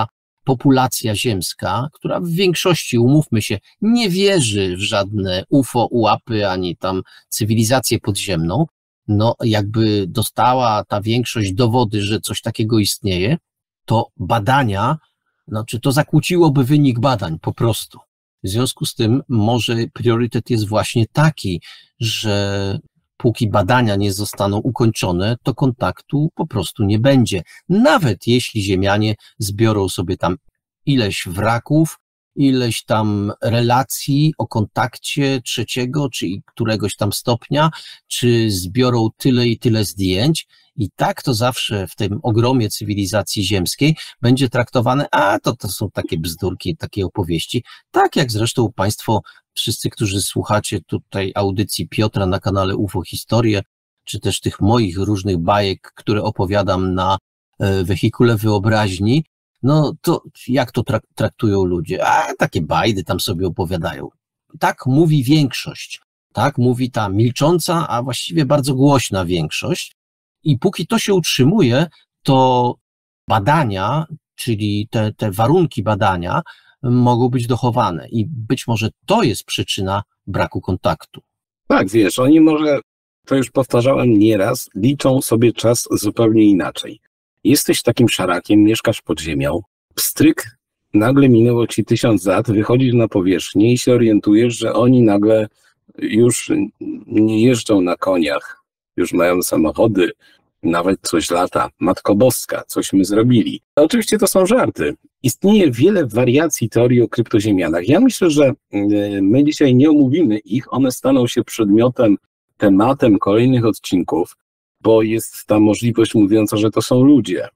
populacja ziemska, która w większości, umówmy się, nie wierzy w żadne U F O, U A P y, ani tam cywilizację podziemną, no jakby dostała ta większość dowody, że coś takiego istnieje, to badania, znaczy to zakłóciłoby wynik badań po prostu. W związku z tym może priorytet jest właśnie taki, że póki badania nie zostaną ukończone, to kontaktu po prostu nie będzie. Nawet jeśli Ziemianie zbiorą sobie tam ileś wraków, ileś tam relacji o kontakcie trzeciego czy któregoś tam stopnia, czy zbiorą tyle i tyle zdjęć, i tak to zawsze w tym ogromie cywilizacji ziemskiej będzie traktowane, a to, to są takie bzdurki, takie opowieści, tak jak zresztą Państwo wszyscy, którzy słuchacie tutaj audycji Piotra na kanale U F O Historie, czy też tych moich różnych bajek, które opowiadam na wehikule wyobraźni, no to jak to trak- traktują ludzie? A takie bajdy tam sobie opowiadają. Tak mówi większość, tak mówi ta milcząca, a właściwie bardzo głośna większość. I póki to się utrzymuje, to badania, czyli te, te warunki badania mogą być dochowane i być może to jest przyczyna braku kontaktu. Tak, wiesz, oni może, to już powtarzałem nieraz, liczą sobie czas zupełnie inaczej. Jesteś takim szarakiem, mieszkasz pod ziemią, pstryk, nagle minęło ci tysiąc lat, wychodzisz na powierzchnię i się orientujesz, że oni nagle już nie jeżdżą na koniach, już mają samochody, nawet coś lata. Matko Boska, coś my zrobili. Oczywiście to są żarty. Istnieje wiele wariacji teorii o kryptoziemianach. Ja myślę, że my dzisiaj nie omówimy ich, one staną się przedmiotem, tematem kolejnych odcinków, bo jest ta możliwość mówiąca, że to są ludzie,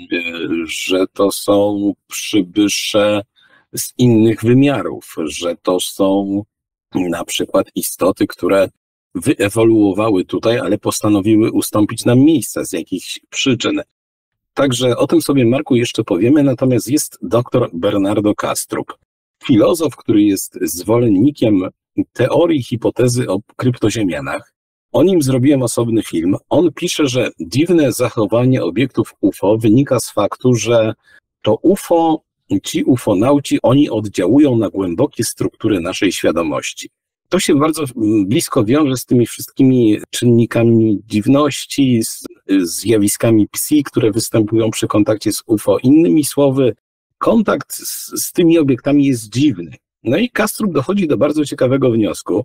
że to są przybysze z innych wymiarów, że to są na przykład istoty, które wyewoluowały tutaj, ale postanowiły ustąpić nam miejsca z jakichś przyczyn. Także o tym sobie, Marku, jeszcze powiemy, natomiast jest dr Bernardo Kastrup, filozof, który jest zwolennikiem teorii hipotezy o kryptoziemianach. O nim zrobiłem osobny film. On pisze, że dziwne zachowanie obiektów U F O wynika z faktu, że to U F O, ci ufonauci, oni oddziałują na głębokie struktury naszej świadomości. To się bardzo blisko wiąże z tymi wszystkimi czynnikami dziwności, z zjawiskami psi, które występują przy kontakcie z U F O. Innymi słowy, kontakt z, z tymi obiektami jest dziwny. No i Kastrup dochodzi do bardzo ciekawego wniosku,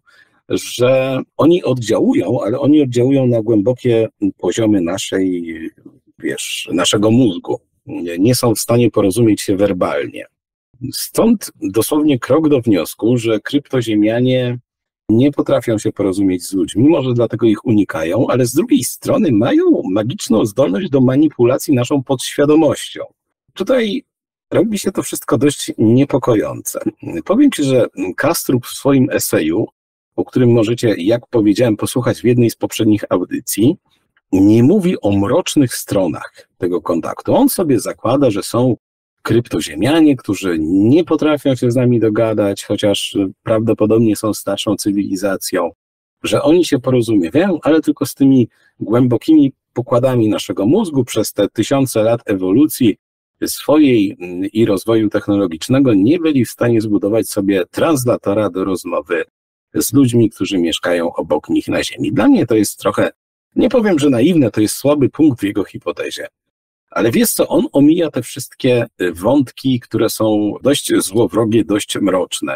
że oni oddziałują, ale oni oddziałują na głębokie poziomy naszej, wiesz, naszego mózgu. Nie, nie są w stanie porozumieć się werbalnie. Stąd dosłownie krok do wniosku, że kryptoziemianie nie potrafią się porozumieć z ludźmi, może dlatego ich unikają, ale z drugiej strony mają magiczną zdolność do manipulacji naszą podświadomością. Tutaj robi się to wszystko dość niepokojące. Powiem Ci, że Kastrup w swoim eseju, o którym możecie, jak powiedziałem, posłuchać w jednej z poprzednich audycji, nie mówi o mrocznych stronach tego kontaktu. On sobie zakłada, że są kryptoziemianie, którzy nie potrafią się z nami dogadać, chociaż prawdopodobnie są starszą cywilizacją, że oni się porozumiewają, ale tylko z tymi głębokimi pokładami naszego mózgu przez te tysiące lat ewolucji swojej i rozwoju technologicznego nie byli w stanie zbudować sobie translatora do rozmowy z ludźmi, którzy mieszkają obok nich na Ziemi. Dla mnie to jest trochę, nie powiem, że naiwne, to jest słaby punkt w jego hipotezie. Ale wiesz co, on omija te wszystkie wątki, które są dość złowrogie, dość mroczne.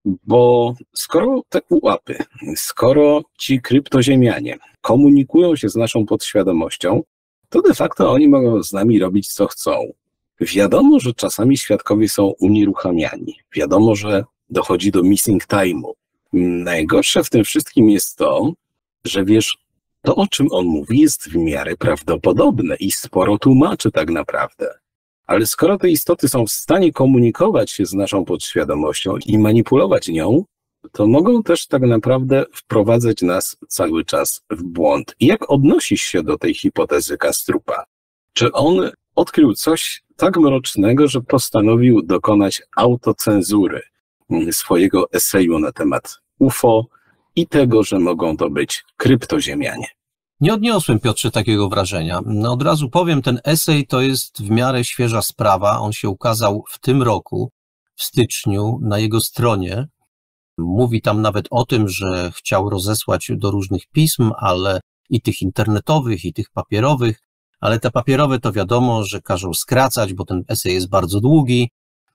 Bo skoro te U A P y, skoro ci kryptoziemianie komunikują się z naszą podświadomością, to de facto oni mogą z nami robić co chcą. Wiadomo, że czasami świadkowie są unieruchamiani. Wiadomo, że dochodzi do missing time'u. Najgorsze w tym wszystkim jest to, że wiesz, to, o czym on mówi, jest w miarę prawdopodobne i sporo tłumaczy tak naprawdę. Ale skoro te istoty są w stanie komunikować się z naszą podświadomością i manipulować nią, to mogą też tak naprawdę wprowadzać nas cały czas w błąd. I jak odnosisz się do tej hipotezy Kastrupa? Czy on odkrył coś tak mrocznego, że postanowił dokonać autocenzury swojego eseju na temat U F O i tego, że mogą to być kryptoziemianie? Nie odniosłem, Piotrze, takiego wrażenia. No od razu powiem, ten esej to jest w miarę świeża sprawa. On się ukazał w tym roku, w styczniu, na jego stronie. Mówi tam nawet o tym, że chciał rozesłać do różnych pism, ale i tych internetowych, i tych papierowych, ale te papierowe to wiadomo, że każą skracać, bo ten esej jest bardzo długi.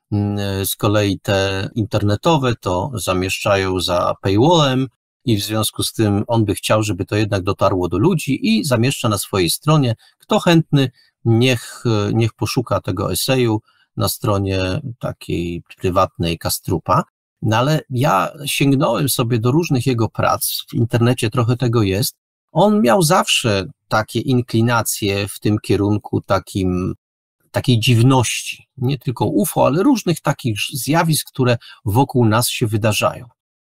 Z kolei te internetowe to zamieszczają za paywallem i w związku z tym on by chciał, żeby to jednak dotarło do ludzi i zamieszcza na swojej stronie. Kto chętny, niech, niech poszuka tego eseju na stronie takiej prywatnej Kastrupa. No ale ja sięgnąłem sobie do różnych jego prac, w internecie trochę tego jest. On miał zawsze takie inklinacje w tym kierunku takim, takiej dziwności, nie tylko U F O, ale różnych takich zjawisk, które wokół nas się wydarzają.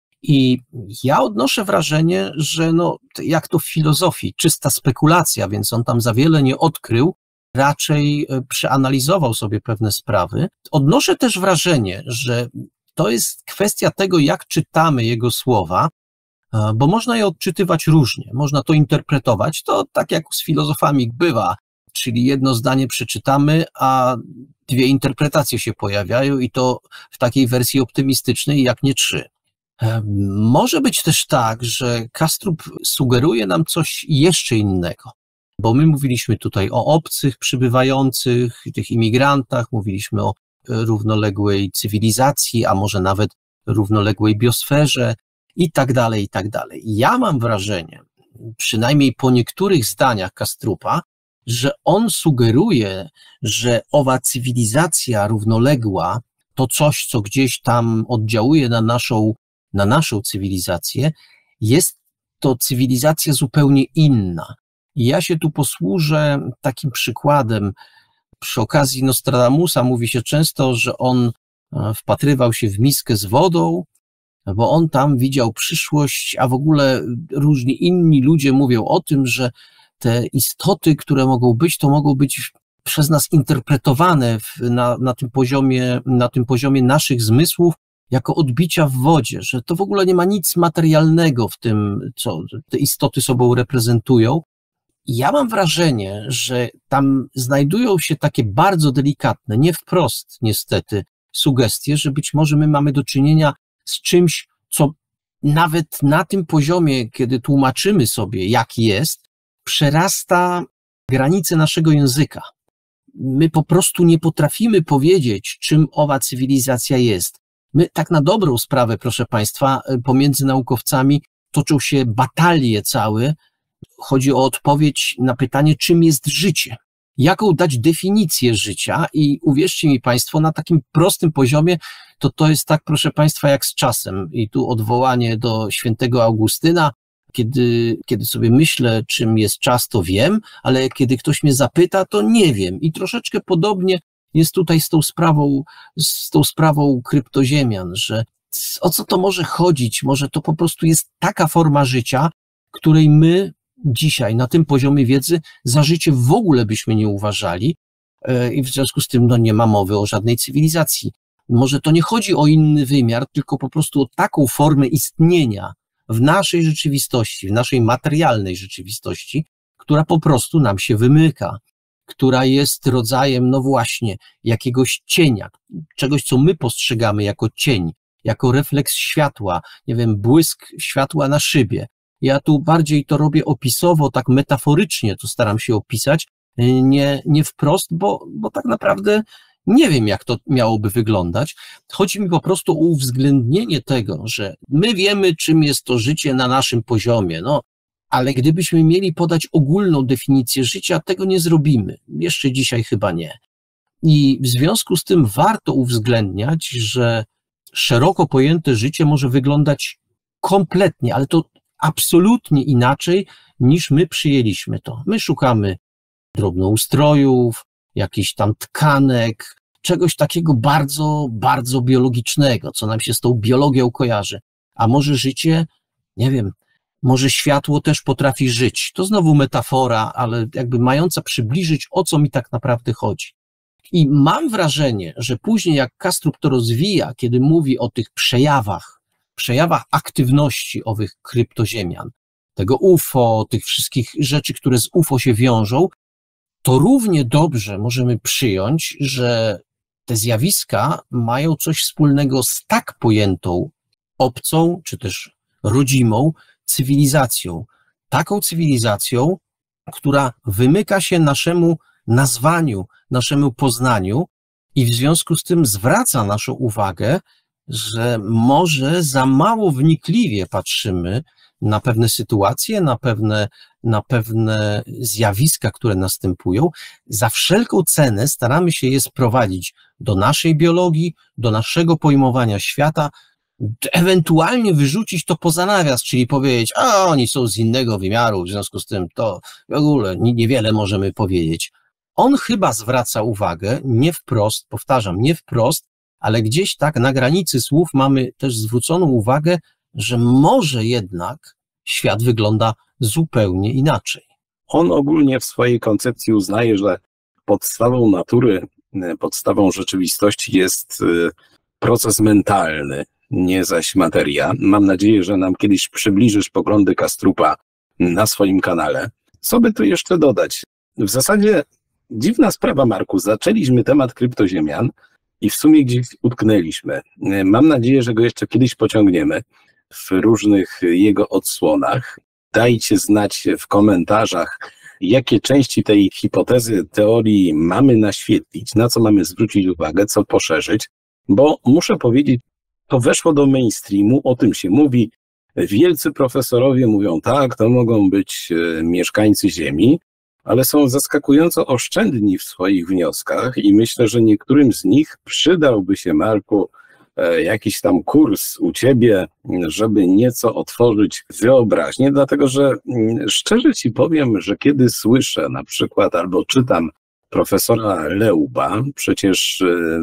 I ja odnoszę wrażenie, że no, jak to w filozofii, czysta spekulacja, więc on tam za wiele nie odkrył, raczej przeanalizował sobie pewne sprawy. Odnoszę też wrażenie, że to jest kwestia tego, jak czytamy jego słowa, bo można je odczytywać różnie, można to interpretować, to tak jak z filozofami bywa, czyli jedno zdanie przeczytamy, a dwie interpretacje się pojawiają i to w takiej wersji optymistycznej, jak nie trzy. Może być też tak, że Kastrup sugeruje nam coś jeszcze innego, bo my mówiliśmy tutaj o obcych przybywających, tych imigrantach, mówiliśmy o równoległej cywilizacji, a może nawet równoległej biosferze i tak dalej, i tak dalej. Ja mam wrażenie, przynajmniej po niektórych zdaniach Kastrupa, że on sugeruje, że owa cywilizacja równoległa, to coś, co gdzieś tam oddziałuje na naszą, na naszą cywilizację, jest to cywilizacja zupełnie inna. I ja się tu posłużę takim przykładem. Przy okazji Nostradamusa mówi się często, że on wpatrywał się w miskę z wodą, bo on tam widział przyszłość, a w ogóle różni inni ludzie mówią o tym, że te istoty, które mogą być, to mogą być przez nas interpretowane w, na, na, tym poziomie, na tym poziomie naszych zmysłów jako odbicia w wodzie, że to w ogóle nie ma nic materialnego w tym, co te istoty sobą reprezentują. I ja mam wrażenie, że tam znajdują się takie bardzo delikatne, nie wprost niestety, sugestie, że być może my mamy do czynienia z czymś, co nawet na tym poziomie, kiedy tłumaczymy sobie, jak jest, przerasta granice naszego języka. My po prostu nie potrafimy powiedzieć, czym owa cywilizacja jest. My tak na dobrą sprawę, proszę Państwa, pomiędzy naukowcami toczą się batalie całe. Chodzi o odpowiedź na pytanie, czym jest życie. Jaką dać definicję życia i uwierzcie mi Państwo, na takim prostym poziomie to to jest tak, proszę Państwa, jak z czasem. I tu odwołanie do świętego Augustyna, kiedy, kiedy sobie myślę, czym jest czas, to wiem, ale kiedy ktoś mnie zapyta, to nie wiem. I troszeczkę podobnie jest tutaj z tą sprawą, z tą sprawą kryptoziemian, że o co to może chodzić? Może to po prostu jest taka forma życia, której my dzisiaj na tym poziomie wiedzy za życie w ogóle byśmy nie uważali i w związku z tym no, nie ma mowy o żadnej cywilizacji. Może to nie chodzi o inny wymiar, tylko po prostu o taką formę istnienia w naszej rzeczywistości, w naszej materialnej rzeczywistości, która po prostu nam się wymyka, która jest rodzajem, no właśnie, jakiegoś cienia, czegoś, co my postrzegamy jako cień, jako refleks światła, nie wiem, błysk światła na szybie. Ja tu bardziej to robię opisowo, tak metaforycznie to staram się opisać, nie, nie wprost, bo, bo tak naprawdę nie wiem, jak to miałoby wyglądać. Chodzi mi po prostu o uwzględnienie tego, że my wiemy, czym jest to życie na naszym poziomie, no, ale gdybyśmy mieli podać ogólną definicję życia, tego nie zrobimy. Jeszcze dzisiaj chyba nie. I w związku z tym warto uwzględniać, że szeroko pojęte życie może wyglądać kompletnie, ale to absolutnie inaczej, niż my przyjęliśmy to. My szukamy drobnoustrojów, jakichś tam tkanek, czegoś takiego bardzo, bardzo biologicznego, co nam się z tą biologią kojarzy. A może życie, nie wiem, może światło też potrafi żyć. To znowu metafora, ale jakby mająca przybliżyć, o co mi tak naprawdę chodzi. I mam wrażenie, że później jak Kastrup to rozwija, kiedy mówi o tych przejawach, przejawach aktywności owych kryptoziemian, tego U F O, tych wszystkich rzeczy, które z U F O się wiążą, to równie dobrze możemy przyjąć, że te zjawiska mają coś wspólnego z tak pojętą obcą, czy też rodzimą cywilizacją. Taką cywilizacją, która wymyka się naszemu nazwaniu, naszemu poznaniu i w związku z tym zwraca naszą uwagę, że może za mało wnikliwie patrzymy na pewne sytuacje, na pewne, na pewne zjawiska, które następują. Za wszelką cenę staramy się je sprowadzić do naszej biologii, do naszego pojmowania świata, ewentualnie wyrzucić to poza nawias, czyli powiedzieć, a oni są z innego wymiaru, w związku z tym to w ogóle niewiele możemy powiedzieć. On chyba zwraca uwagę, nie wprost, powtarzam, nie wprost, ale gdzieś tak na granicy słów mamy też zwróconą uwagę, że może jednak świat wygląda zupełnie inaczej. On ogólnie w swojej koncepcji uznaje, że podstawą natury, podstawą rzeczywistości jest proces mentalny, nie zaś materia. Mam nadzieję, że nam kiedyś przybliżysz poglądy Kastrupa na swoim kanale. Co by tu jeszcze dodać? W zasadzie dziwna sprawa, Marku. Zaczęliśmy temat kryptoziemian i w sumie gdzieś utknęliśmy. Mam nadzieję, że go jeszcze kiedyś pociągniemy w różnych jego odsłonach. Dajcie znać w komentarzach, jakie części tej hipotezy, teorii mamy naświetlić, na co mamy zwrócić uwagę, co poszerzyć, bo muszę powiedzieć, to weszło do mainstreamu, o tym się mówi. Wielcy profesorowie mówią, tak, to mogą być mieszkańcy Ziemi, ale są zaskakująco oszczędni w swoich wnioskach i myślę, że niektórym z nich przydałby się, Marku, jakiś tam kurs u ciebie, żeby nieco otworzyć wyobraźnię, dlatego że szczerze ci powiem, że kiedy słyszę na przykład albo czytam profesora Leuba, przecież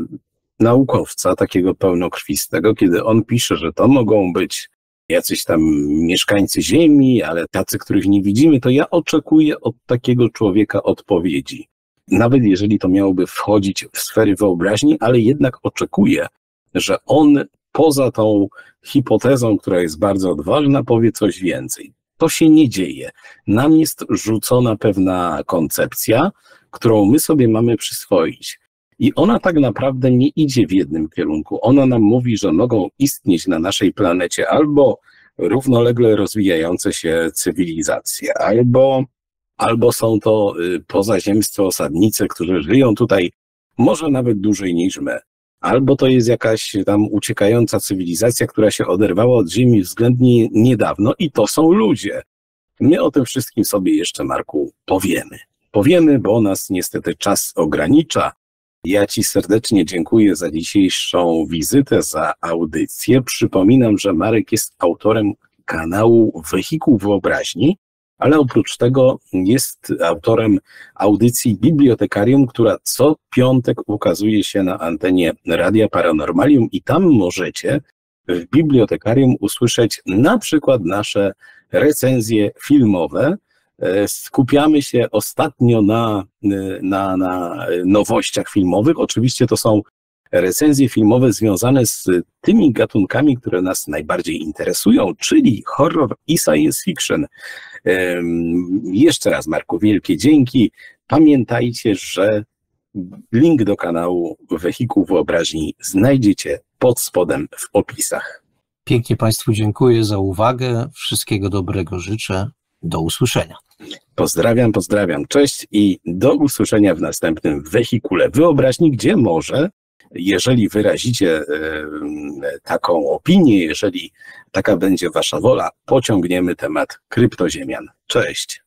naukowca takiego pełnokrwistego, kiedy on pisze, że to mogą być jacyś tam mieszkańcy Ziemi, ale tacy, których nie widzimy, to ja oczekuję od takiego człowieka odpowiedzi. Nawet jeżeli to miałoby wchodzić w sfery wyobraźni, ale jednak oczekuję, że on poza tą hipotezą, która jest bardzo odważna, powie coś więcej. To się nie dzieje. Nam jest rzucona pewna koncepcja, którą my sobie mamy przyswoić. I ona tak naprawdę nie idzie w jednym kierunku. Ona nam mówi, że mogą istnieć na naszej planecie albo równolegle rozwijające się cywilizacje, albo, albo są to pozaziemscy osadnicy, którzy żyją tutaj może nawet dłużej niż my. Albo to jest jakaś tam uciekająca cywilizacja, która się oderwała od Ziemi względnie niedawno i to są ludzie. My o tym wszystkim sobie jeszcze, Marku, powiemy. Powiemy, bo nas niestety czas ogranicza. Ja ci serdecznie dziękuję za dzisiejszą wizytę, za audycję. Przypominam, że Marek jest autorem kanału Wehikuł Wyobraźni, ale oprócz tego jest autorem audycji Bibliotekarium, która co piątek ukazuje się na antenie Radia Paranormalium i tam możecie w Bibliotekarium usłyszeć na przykład nasze recenzje filmowe. Skupiamy się ostatnio na, na, na nowościach filmowych. Oczywiście to są recenzje filmowe związane z tymi gatunkami, które nas najbardziej interesują, czyli horror i science fiction. Jeszcze raz, Marku, wielkie dzięki. Pamiętajcie, że link do kanału Wehikuł Wyobraźni znajdziecie pod spodem w opisach. Pięknie Państwu dziękuję za uwagę. Wszystkiego dobrego życzę. Do usłyszenia. Pozdrawiam, pozdrawiam. Cześć i do usłyszenia w następnym Wehikule Wyobraźni, gdzie może, jeżeli wyrazicie e, taką opinię, jeżeli taka będzie wasza wola, pociągniemy temat kryptoziemian. Cześć.